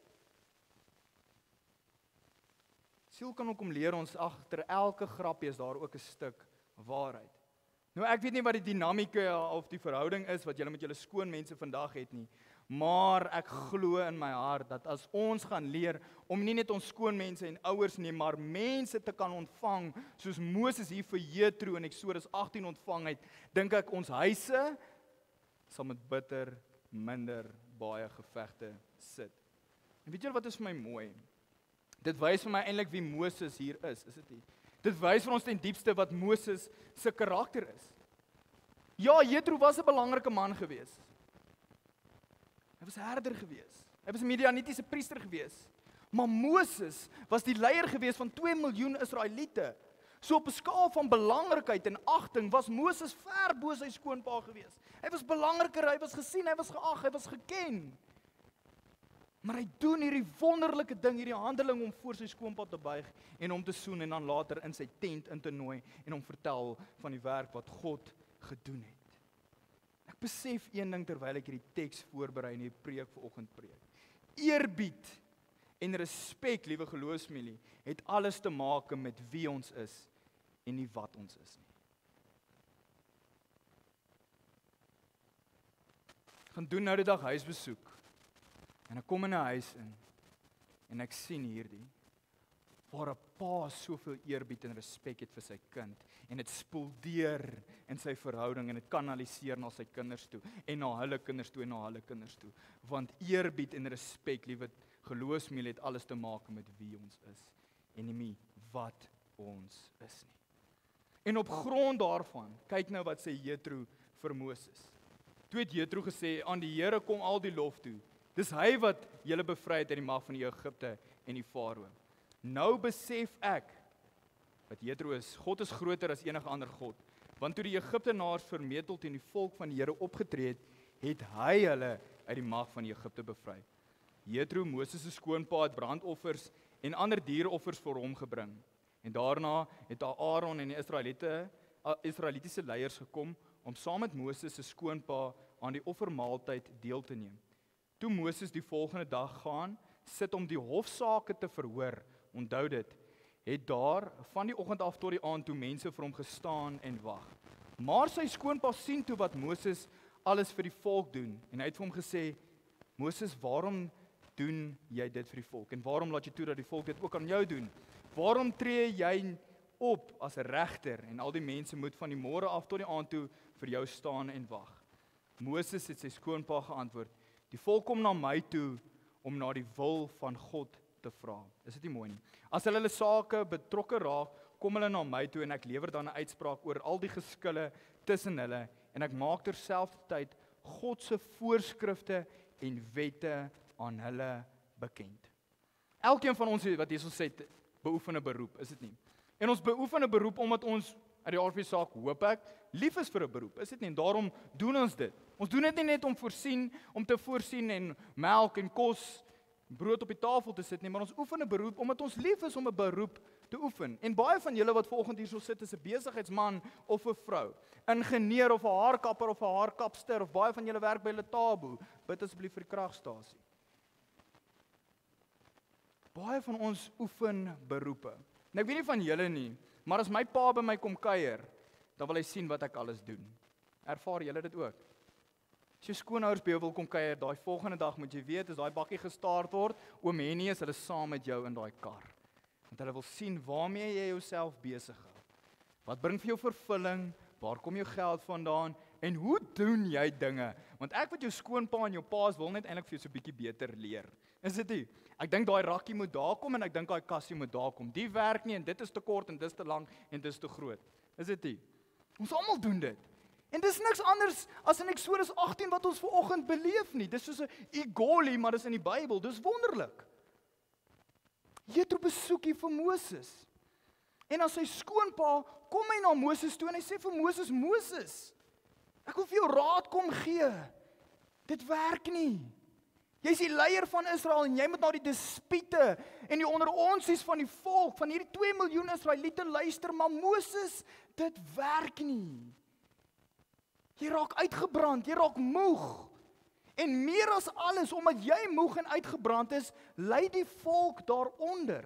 Siel kan ook om leer ons agter elke grappie is daar ook 'n stuk waarheid. Nou ek weet nie wat die dinamika of die verhouding is wat julle met julle skoonmense vandag het nie, maar ek glo in my hart dat as ons gaan leer om nie net ons skoonmense en ouers nie, maar mense te kan ontvang soos Moses hier vir Jethro in Eksodus agttien ontvang het, dink ek ons huise sal met bitter minder baie gevegte sit. En weet julle wat is vir my mooi? Dit wys vir my eintlik wie Moses hier is, is dit nie? Dit wys vir ons ten diepste wat Moses se karakter is. Ja, Jethro was 'n belangrike man gewees. Hy was 'n herder gewees. Hy was 'n Midianitiese priester gewees. Maar Moses was die leier gewees van twee miljoen Israeliete. So op 'n skaal van belangrikheid en agting was Moses ver bo sy skoonpa gewees. Hy was belangriker, hy was gesien, hy was geag, hy was geken. Maar hy doen hierdie wonderlike ding, hierdie handeling om voor sy skoonpa te buig en hom te soen en dan later in sy tent in te nooi en hom vertel van die werk wat God gedoen het. Ek besef een ding terwyl ek hierdie teks voorberei en hierdie preek vanoggend preek. Eerbied en respek, liewe geloofsfamilie, het alles te maak met wie ons is en nie wat ons is nie. Ek gaan doen nou die dag huisbesoek. En ek kom in 'n huis in en ek sien hierdie waar 'n pa soveel eerbied en respek het vir sy kind en dit spoel deur in sy verhouding en dit kanaliseer na sy kinders toe en na hulle kinders toe en na hulle kinders toe. Want eerbied en respek, liewe geloofsfamilie, het alles te maak met wie ons is en nie wat ons is nie. En op grond daarvan, kyk nou wat sê Jethro vir Moses. Toe het Jethro gesê, aan die Here kom al die lof toe. Dis hy wat julle bevry het uit die mag van die Egipte en die Farao. Nou besef ek wat Jethro is, God is groter as enige ander God. Want toe die Egiptenaars vermetel teen die volk van die Here opgetree het, het hy hulle uit die mag van die Egipte bevry. Jethro, Moses se skoonpa, het brandoffers en ander diereoffers vir hom gebring. En daarna het Aaron en die Israeliete, Israelitiese leiers gekom om saam met Moses se skoonpa aan die offermaaltyd deel te neem. Toe Moses die volgende dag gaan, sit om die hofsaake te verhoor, onthou dit, het daar van die oggend af tot die aand toe mense vir hom gestaan en wag. Maar sy skoonpa sien toe wat Moses alles vir die volk doen, en hy het vir hom gesê, Moses, waarom doen jy dit vir die volk? En waarom laat jy toe dat die volk dit ook aan jou doen? Waarom tree jy op as 'n regter, en al die mense moet van die môre af tot die aand toe vir jou staan en wag? Moses het sy skoonpa geantwoord, die volk kom na my toe om na die wil van God te vra. Is dit nie mooi nie? As hulle hulle sake betrokke raak, kom hulle na my toe en ek lewer dan 'n uitspraak oor al die geskille tussen hulle en ek maak terselfdertyd God se voorskrifte en wette aan hulle bekend. Elkeen van ons wat hierso sê, beoefen 'n beroep, is dit nie? En ons beoefen 'n beroep omdat ons uit die aard van die saak, hoop ek, lief is vir 'n beroep. Is dit nie? En daarom doen ons dit. Ons doen dit nie net om voorsien, om te voorsien en melk en kos, brood op die tafel te sit nie, maar ons oefen 'n beroep omdat ons lief is om 'n beroep te oefen. En baie van julle wat vanoggend hier so sit is 'n besigheidsman of 'n vrou, ingenieur of 'n haarkapper of 'n haarkapster of baie van julle werk by Letabo. Bid asseblief vir die kragstasie. Baie van ons oefen beroepe. Nou ek weet nie van julle nie, maar as my pa by my kom kuier, dan wil hy sien wat ek alles doen. Ervaar julle dit ook? As jou skoonouers by jou wil kom kuier, daai volgende dag moet jy weet, as daai bakkie gestart word, oom Henny is hulle saam met jou in daai kar. Want hulle wil sien waarmee jy jouself besig hou. Wat bring vir jou vervulling? Waar kom jou geld vandaan? En hoe doen jy dinge? Want ek wat jou skoonpa en jou paas wil net eintlik vir jou so 'n bietjie beter leer. Is dit nie? Ek dink daai rakkie moet daar kom en ek dink daai kassie moet daar kom. Die werk nie en dit is te kort en dis te lank en dis te groot. Is dit nie? Ons almal doen dit. En dis niks anders as in Eksodus agttien wat ons vanoggend beleef nie. Dis soos 'n igoli, maar dis in die Bybel. Dis wonderlik. Jethro besoek hier vir Moses. En as sy skoonpa kom hy na Moses toe en hy sê vir Moses, Moses, ek wil vir jou raad kom gee. Dit werk nie. Jy's die leier van Israel en jy moet na die dispute en die onderonsies van die volk, van hierdie twee miljoen Israeliete luister, maar Moses, dit werk nie. Jy raak uitgebrand, jy raak moeg. En meer as alles, omdat jy moeg en uitgebrand is, ly die volk daaronder.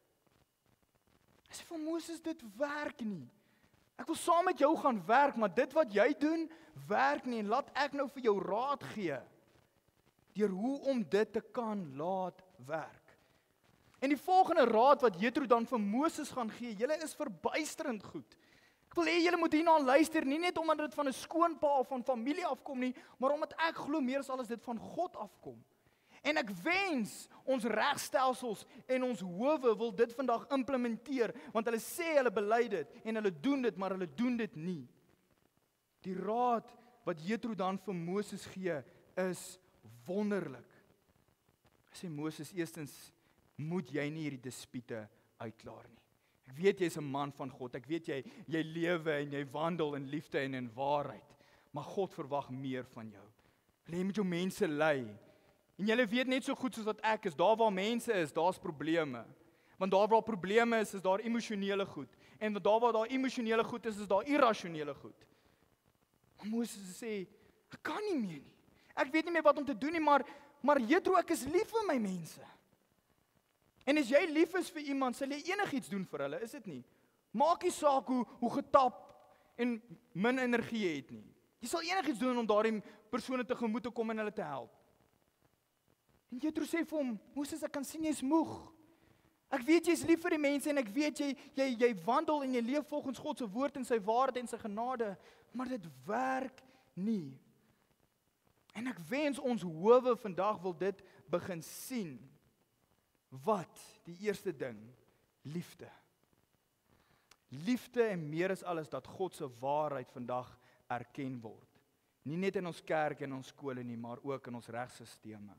Hy sê vir Moses, dit werk nie. Ek wil saam met jou gaan werk, maar dit wat jy doen, werk nie. En laat ek nou vir jou raad gee, deur hoe om dit te kan laat werk. En die volgende raad wat Jethro dan vir Moses gaan gee, julle is verbuisterend goed. Ek wil hê julle moet hierna luister, nie net omdat dit van 'n skoonpa of van familie afkom nie, maar omdat ek glo meer as alles dit van God afkom. En ek wens ons regstelsels en ons howe wil dit vandag implementeer, want hulle sê hulle bely dit en hulle doen dit, maar hulle doen dit nie. Die raad wat Jethro dan vir Moses gee, is wonderlik. Hy sê Moses, eerstens moet jy nie hierdie dispute uitklaar nie. Ek weet jy's 'n man van God. Ek weet jy jy lewe en jy wandel in liefde en in waarheid. Maar God verwag meer van jou. Jy moet jou mense lei. En julle weet net so goed soos wat ek is, daar waar mense is, daar's probleme. Want daar waar probleme is, is daar emosionele goed. En daar waar daar emosionele goed is, is daar irrasionele goed. Maar Moses sê, ek kan nie meer nie. Ek weet nie meer wat om te doen nie, maar maar Jethro, ek is lief vir my mense. En as jy lief is vir iemand, sal jy enigiets doen vir hulle, is dit nie? Maak nie saak hoe hoe getap en min energie jy het nie. Jy sal enigiets doen om daardie persone tegemoet te kom en hulle te help. En Jethro sê vir hom, Moses, ek kan sien jy's moeg. Ek weet jy's lief vir die mense en ek weet jy jy jy wandel en jy leef volgens God se woord en sy waarheid en sy genade, maar dit werk nie. En ek wens ons howe vandag wil dit begin sien. Wat? Die eerste ding, liefde. Liefde en meer as alles dat God se waarheid vandag erken word. Nie net in ons kerk en ons skole nie, maar ook in ons regstelsels.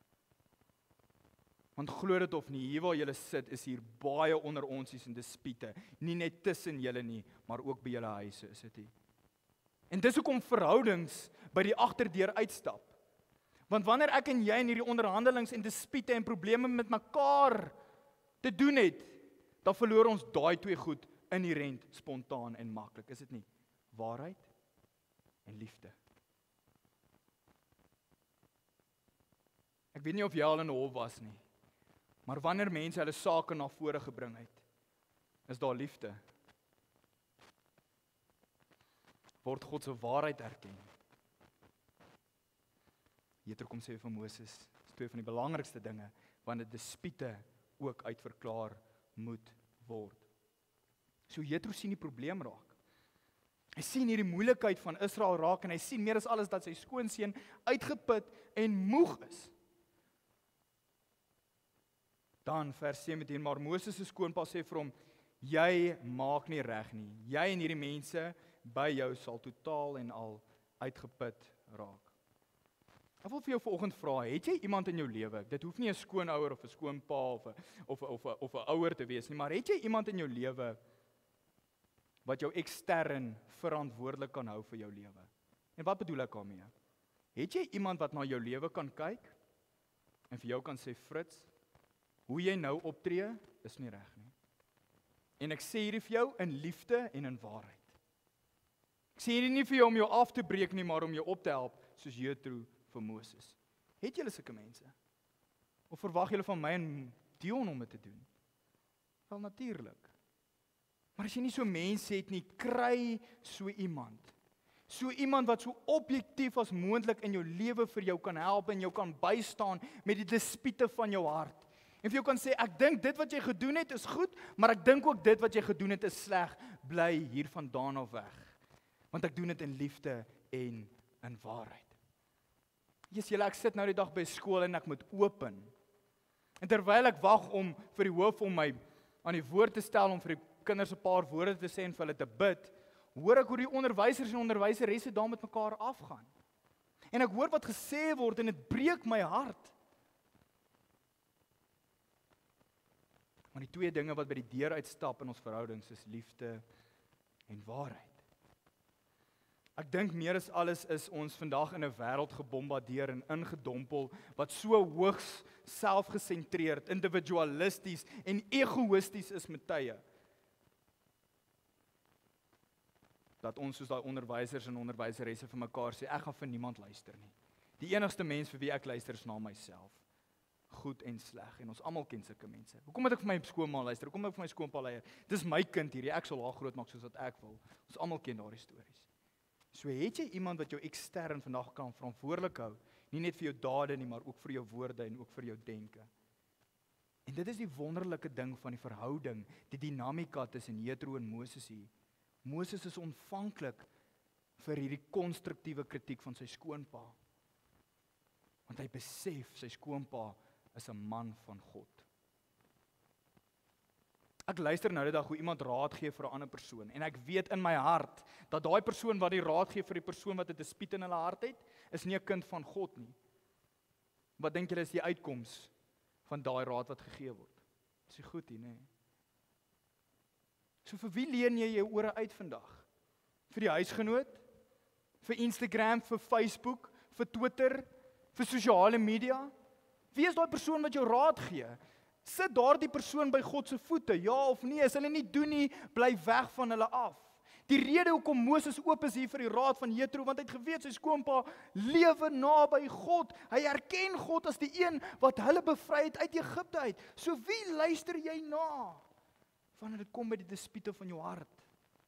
Want glo dit of nie, hier waar julle sit, is hier baie onder onsies en dispute. Nie net tussen julle nie, maar ook by julle huise, is dit nie? En dis hoekom verhoudings by die agterdeur uitstap. Want wanneer ek en jy in hierdie onderhandelings en dispute en probleme met mekaar te doen het, dan verloor ons daai twee goed inherent, spontaan en maklik, is dit nie? Waarheid en liefde. Ek weet nie of jy al in 'n hof was nie, maar wanneer mense hulle sake na vore gebring het, is daar liefde. Word God se waarheid erken. Jethro kom sê vir Moses, dis twee van die belangrikste dinge, wanneer dispute ook uitverklaar moet word. So Jethro sien die probleem raak. Hy sien hierdie moeilikheid van Israel raak en hy sien meer as alles dat sy skoonseun uitgeput en moeg is. Dan vers sewentien, maar Moses se skoonpa sê vir hom, jy maak nie reg nie. Jy en hierdie mense by jou sal totaal en al uitgeput raak. Ek wil vir jou vanoggend vra, het jy iemand in jou lewe? Dit hoef nie 'n skoonouer of 'n skoonpa of 'n of 'n of 'n of 'n ouer te wees nie, maar het jy iemand in jou lewe wat jou ekstern verantwoordelik kan hou vir jou lewe. En wat bedoel ek daarmee? Het jy iemand wat na jou lewe kan kyk en vir jou kan sê, Frits, hoe jy nou optree is nie reg nie. En ek sê hierdie vir jou in liefde en in waarheid. Ek sê hierdie nie vir jou om jou af te breek nie, maar om jou op te help, soos Jethro vir Moses. Het julle sulke mense? Of verwag julle van my en Dion om dit te doen? Wel natuurlik. Maar as jy nie so mense het nie, kry so iemand. So iemand wat so objektief as moontlik in jou lewe vir jou kan help en jou kan bystaan met die dispute van jou hart. En vir jou kan sê, ek dink dit wat jy gedoen het is goed, maar ek dink ook dit wat jy gedoen het is sleg. Bly hiervandaan af weg. Want ek doen dit in liefde en in waarheid. Jesus, julle, ek sit nou die dag by skool en ek moet open. En terwyl ek wag om vir die hoof om my aan die woord te stel, om vir die kinders 'n paar woorde te sê en vir hulle te bid, hoor ek hoe die onderwysers en onderwyseresse daar met mekaar afgaan. En ek hoor wat gesê word en dit breek my hart. Maar die twee dinge wat by die deur uitstap in ons verhoudings is liefde en waarheid. Ek dink meer as alles is ons vandag in 'n wêreld gebombardeer en ingedompel wat so hoogs selfgesentreerd, individualisties en egoïsties is met tye. Dat ons soos daai onderwysers en onderwyseresse vir mekaar sê, ek gaan vir niemand luister nie. Die enigste mens vir wie ek luister is na myself. Goed en sleg, en ons almal ken sulke mense. Hoekom moet ek vir my skoonma luister? Hoekom moet ek vir my skoonpa luister? Dis my kind hierdie, ek sal haar grootmaak soos wat ek wil. Ons almal ken daardie stories. So het jy iemand wat jou ekstern vandag kan verantwoordelik hou, nie net vir jou dade nie, maar ook vir jou woorde en ook vir jou denke. En dit is die wonderlike ding van die verhouding, die dinamika tussen Jethro en Moses hier. Moses is ontvanklik vir hierdie konstruktiewe kritiek van sy skoonpa. Want hy besef sy skoonpa is 'n man van God. Ek luister nou die dag hoe iemand raad gee vir 'n ander persoon en ek weet in my hart dat daai persoon wat die raad gee vir die persoon wat 'n dispuut in hulle hart het, is nie 'n kind van God nie. Wat dink julle is die uitkoms van daai raad wat gegee word? Dis nie goed nie, nê? So vir wie leen jy jou ore uit vandag? Vir die huisgenoot? Vir Instagram, vir Facebook, vir Twitter, vir sosiale media? Wie is daai persoon wat jou raad gee? Sit daardie persoon by God se voete, ja of nee? As hulle nie doen nie, bly weg van hulle af. Die rede hoekom Moses oop is hier vir die raad van Jethro, want hy het geweet sy skoonpa lewe naby God. Hy erken God as die een wat hulle bevry het uit Egipte uit. So wie luister jy na wanneer dit kom by die dispute van jou hart?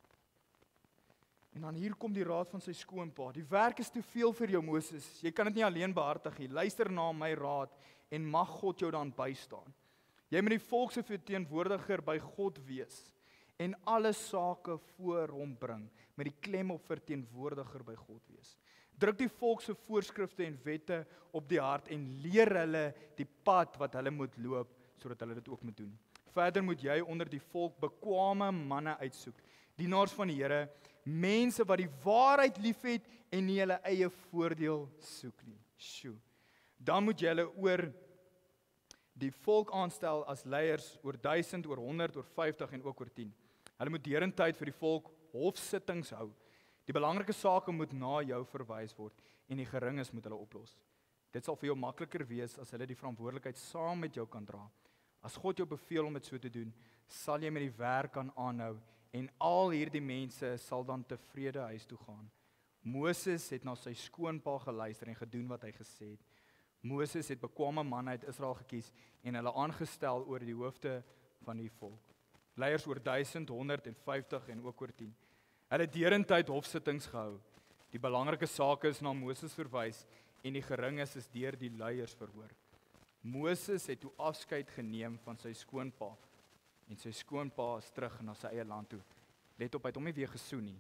En dan hier kom die raad van sy skoonpa. Die werk is te veel vir jou, Moses. Jy kan dit nie alleen behartig nie. Luister na my raad en mag God jou dan bystaan. Jy moet die volk se verteenwoordiger by God wees en alle sake voor hom bring met die klem op verteenwoordiger by God wees. Druk die volk se voorskrifte en wette op die hart en leer hulle die pad wat hulle moet loop sodat hulle dit ook moet doen. Verder moet jy onder die volk bekwame manne uitsoek, dienaars van die Here, mense wat die waarheid liefhet en nie hulle eie voordeel soek nie. Sjoe. Dan moet jy hulle oor die volk aanstel as leiers oor duisend, oor honderd, oor vyftig en ook oor tien. Hulle moet derentyd vir die volk hofsittings hou. Die belangrike sake moet na jou verwys word en die geringes moet hulle oplos. Dit sal vir jou makliker wees as hulle die verantwoordelikheid saam met jou kan dra. As God jou beveel om dit so te doen, sal jy met die werk kan aanhou en al hierdie mense sal dan tevrede huis toe gaan. Moses het na sy skoonpa geluister en gedoen wat hy gesê het. Moses het bekwame manne uit Israel gekies en hulle aangestel oor die hoofde van die volk. Leiers oor duisend, honderd en vyftig en ook oor tien. Hulle het derentyd hofsittings gehou. Die belangrike sake is na Moses verwys en die geringes is deur die leiers verhoor. Moses het toe afskeid geneem van sy skoonpa en sy skoonpa is terug na sy eie land toe. Let op, hy het hom nie weer gesoen nie.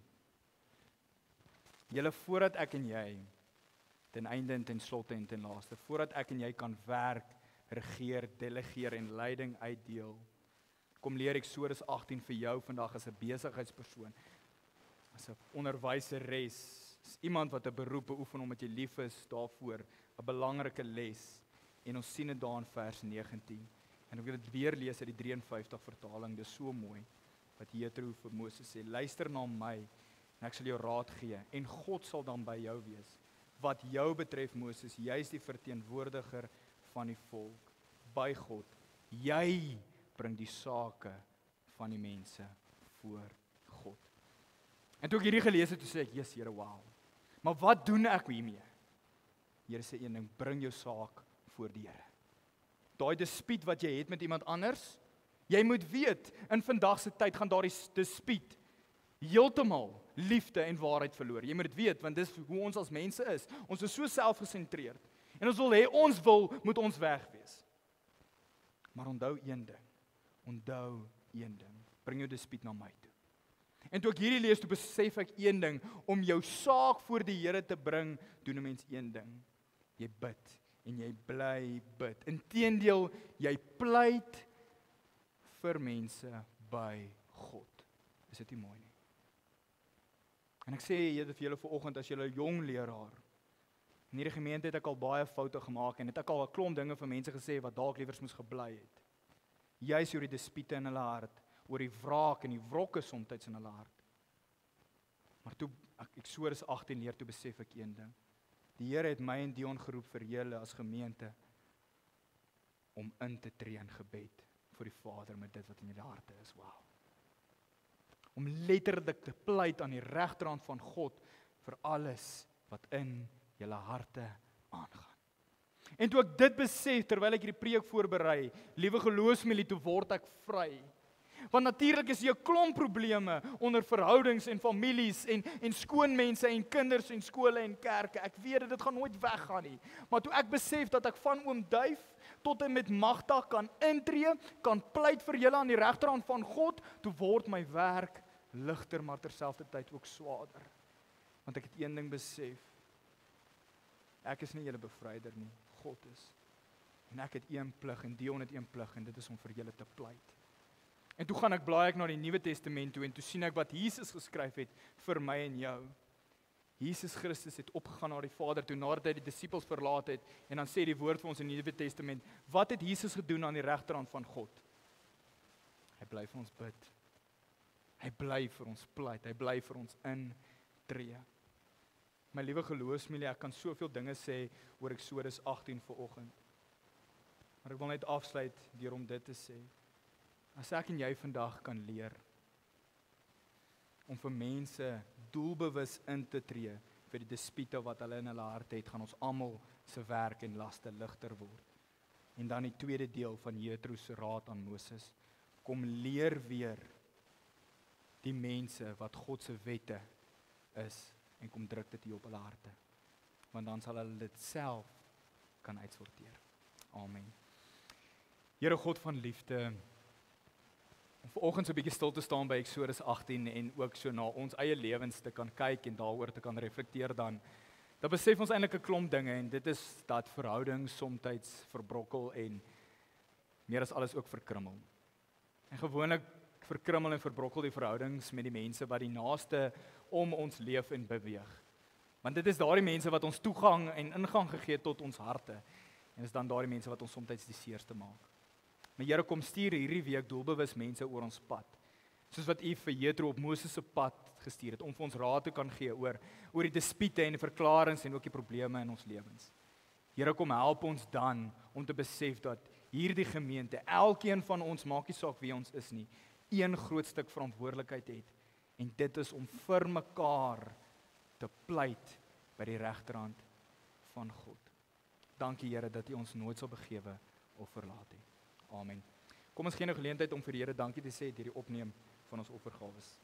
Julle voordat ek en jy ten einde en ten slotte en ten laaste, voordat ek en jy kan werk, regeer, delegeer en leiding uitdeel, kom leer Eksodus agttien vir jou vandag as 'n besigheidspersoon, as 'n onderwyseres, as iemand wat 'n beroep beoefen omdat jy lief is daarvoor, 'n belangrike les. En ons sien dit daar in vers negentien. En ek wil dit weer lees uit die vyf drie vertaling, dis so mooi. wat Jethro vir Moses sê, luister na my en ek sal jou raad gee en God sal dan by jou wees. Wat jou betref Moses, jy is die verteenwoordiger van die volk by God. Jy bring die sake van die mense voor God. En toe ek hierdie gelees het, toe sê ek, yes Here, wow. Maar wat doen ek hiermee? Here sê een ding, bring jou saak voor die Here. Daai dispuut wat jy het met iemand anders, jy moet weet, in vandag se tyd gaan daardie dispuut heeltemal liefde en waarheid verloor. Jy moet dit weet, want dis hoe ons as mense is. Ons is so selfgesentreerd. En ons wil hê, ons wil, moet ons weg wees. Maar onthou een ding, onthou een ding, bring jou dispuut na my toe. En toe ek hierdie lees, toe besef ek een ding, om jou saak voor die Here te bring, doen 'n mens een ding. Jy bid, en jy bly bid. Inteendeel, jy pleit vir mense by God. Is dit nie mooi nie? En ek sê jy dit vir julle vanoggend, as julle 'n jong leraar, in hierdie gemeente het ek al baie foute gemaak, en het ek al 'n klomp dinge vir mense gesê, wat dalk liewers moes gebly het. Juis oor die dispute in hulle hart, oor die wraak en die wrokke soms in hulle hart. Maar toe ek Eksodus agttien leer, toe besef ek een ding. Die Here het my en Dion geroep vir julle as gemeente om in te tree in gebed vir die Vader met dit wat in julle harte is. Wow. Om letterlik te pleit aan die regterhand van God vir alles wat in julle harte aangaan. En toe ek dit besef terwyl ek hierdie preek voorberei, liewe geloofsfamilie, toe word ek vry. Want natuurlik is hier 'n klomp probleme onder verhoudings en families en en skoonmense en kinders en skole en kerke. Ek weet dit, dit gaan nooit weggaan nie. Maar toe ek besef dat ek van oom Duif tot en met Magda kan intree, kan pleit vir julle aan die regterhand van God, toe word my werk ligter, maar terselfdertyd ook swaarder. Want ek het een ding besef. Ek is nie julle bevryder nie, God is. En ek het een plig en Dion het een plig en dit is om vir julle te pleit. En toe gaan ek blaai ek na die Nuwe Testament toe en toe sien ek wat Jesus geskryf het vir my en jou. Jesus Christus het opgegaan na die Vader toe nadat hy die disippels verlaat het en dan sê die woord vir ons in die Nuwe Testament, wat het Jesus gedoen aan die regterhand van God? Hy bly vir ons bid. Hy bly vir ons pleit, hy bly vir ons intree. My liewe geloofsfamilie, ek kan soveel dinge sê oor Eksodus agttien vanoggend. Maar ek wil net afsluit deur om dit te sê. As ek en jy vandag kan leer om vir mense doelbewus in te tree vir die dispute wat hulle in hulle hart het, gaan ons almal se werk en laste ligter word. En dan die tweede deel van Jethro se raad aan Moses, kom leer weer die mense wat God se wette is en kom druk dit hier op hulle harte. Want dan sal hulle dit self kan uitsorteer. Amen. Here God van liefde, om vanoggend so 'n bietjie stil te staan by Eksodus agttien en ook so na ons eie lewens te kan kyk en daaroor te kan reflekteer dan, dan besef ons eintlik 'n klomp dinge en dit is dat verhoudings soms verbrokkel en meer as alles ook verkrummel. En gewoonlik verkrummel en verbrokkel die verhoudings met die mense wat die naaste om ons leef en beweeg. Want dit is daardie mense wat ons toegang en ingang gegee het tot ons harte en is dan daardie mense wat ons soms die seerste maak. Maar Here, kom stuur hierdie week doelbewus mense oor ons pad. Soos wat U vir Jethro op Moses se pad gestuur het, om vir ons raad te kan gee oor, oor die dispute en die verklaringe en ook die probleme in ons lewens. Here, kom help ons dan om te besef dat hierdie gemeente, elkeen van ons, maak nie saak wie ons is nie, een groot stuk verantwoordelikheid het. En dit is om vir mekaar te pleit by die regterhand van God. Dankie Here dat U ons nooit sal begewe of verlaat het. Amen. Kom ons gee nou geleentheid om vir die Here dankie te sê deur die opneem van ons offergawes.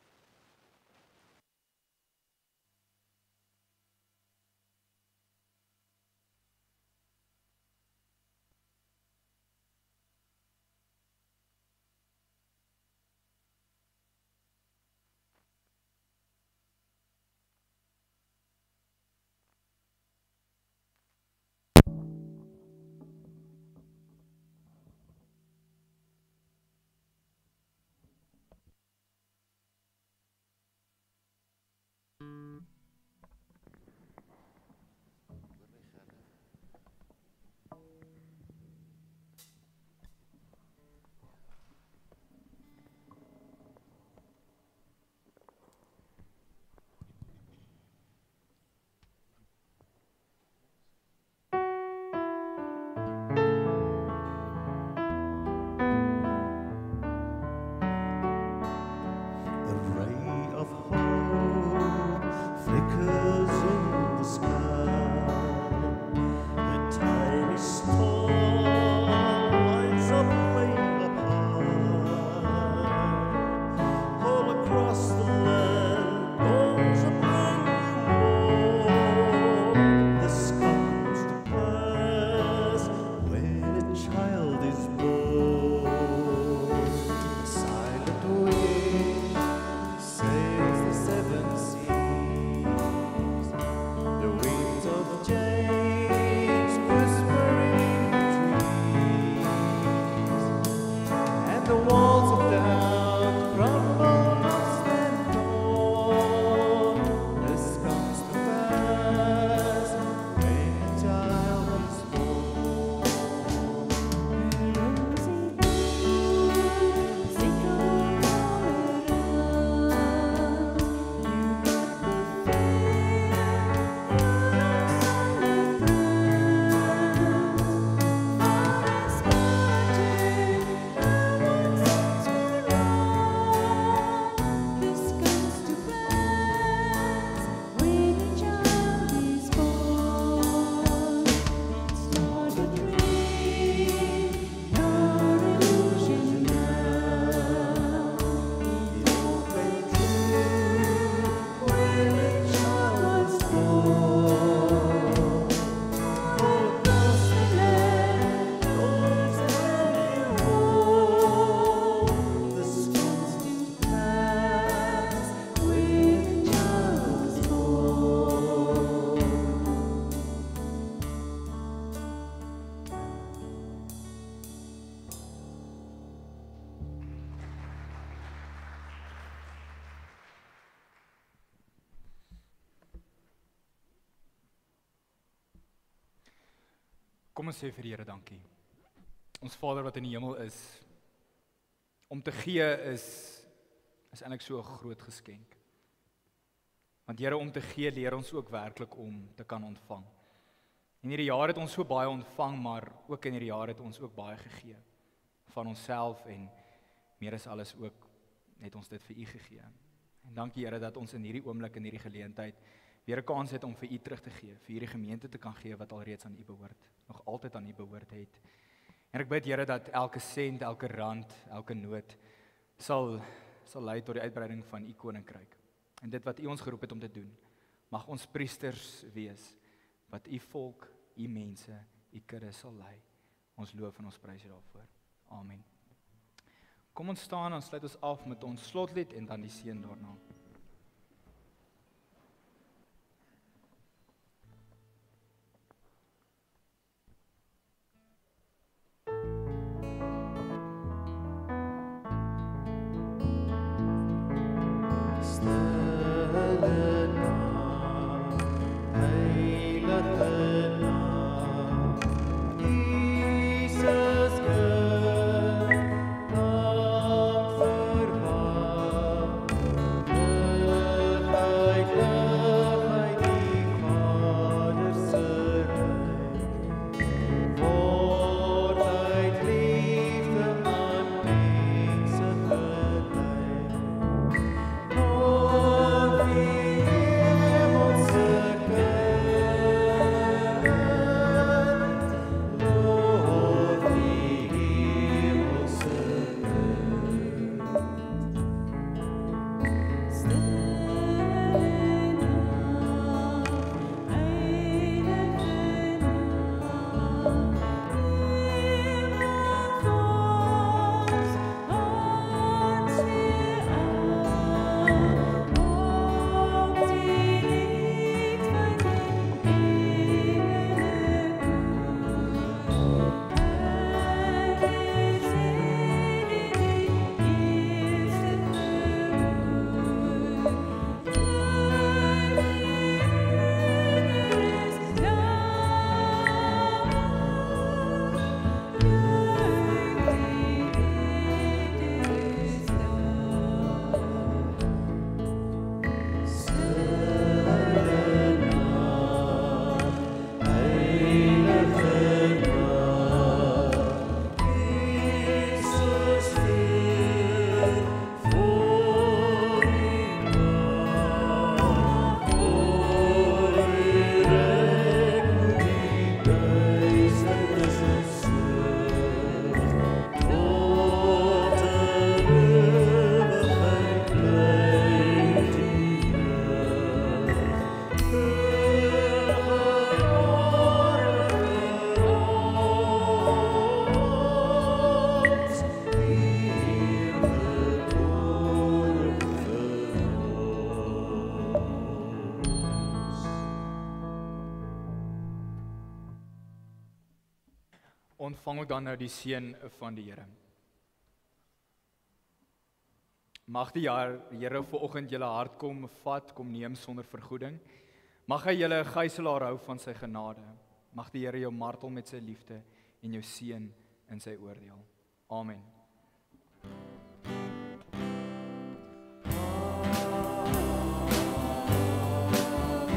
Kom ons sê vir die Here dankie. Ons Vader wat in die hemel is, om te gee is is eintlik so 'n groot geskenk. Want Here, om te gee leer ons ook werklik om te kan ontvang. En hierdie jaar het ons so baie ontvang, maar ook in hierdie jaar het ons ook baie gegee van onsself en meer as alles ook het ons dit vir U gegee. En dankie Here dat ons in hierdie oomblik en hierdie geleentheid weer 'n kans het om vir U terug te gee, vir hierdie gemeente te kan gee wat alreeds aan U behoort, nog altyd aan U behoort het. En ek bid Here dat elke sent, elke rand, elke noot sal sal lei tot die uitbreiding van U koninkryk. En dit wat U ons geroep het om te doen, mag ons priesters wees wat U volk, U mense, U kudde sal lei. Ons loof en ons prys U daarvoor. Amen. Kom ons staan en sluit ons af met ons slotlied en dan die seën daarna. Ontvang ook dan nou die seën van die Here. Mag die Here vanoggend julle hart kom vat, kom neem sonder vergoeding. Mag hy julle 'n gijslaar hou van sy genade. Mag die Here jou martel met sy liefde en jou seën in sy oordeel. Amen.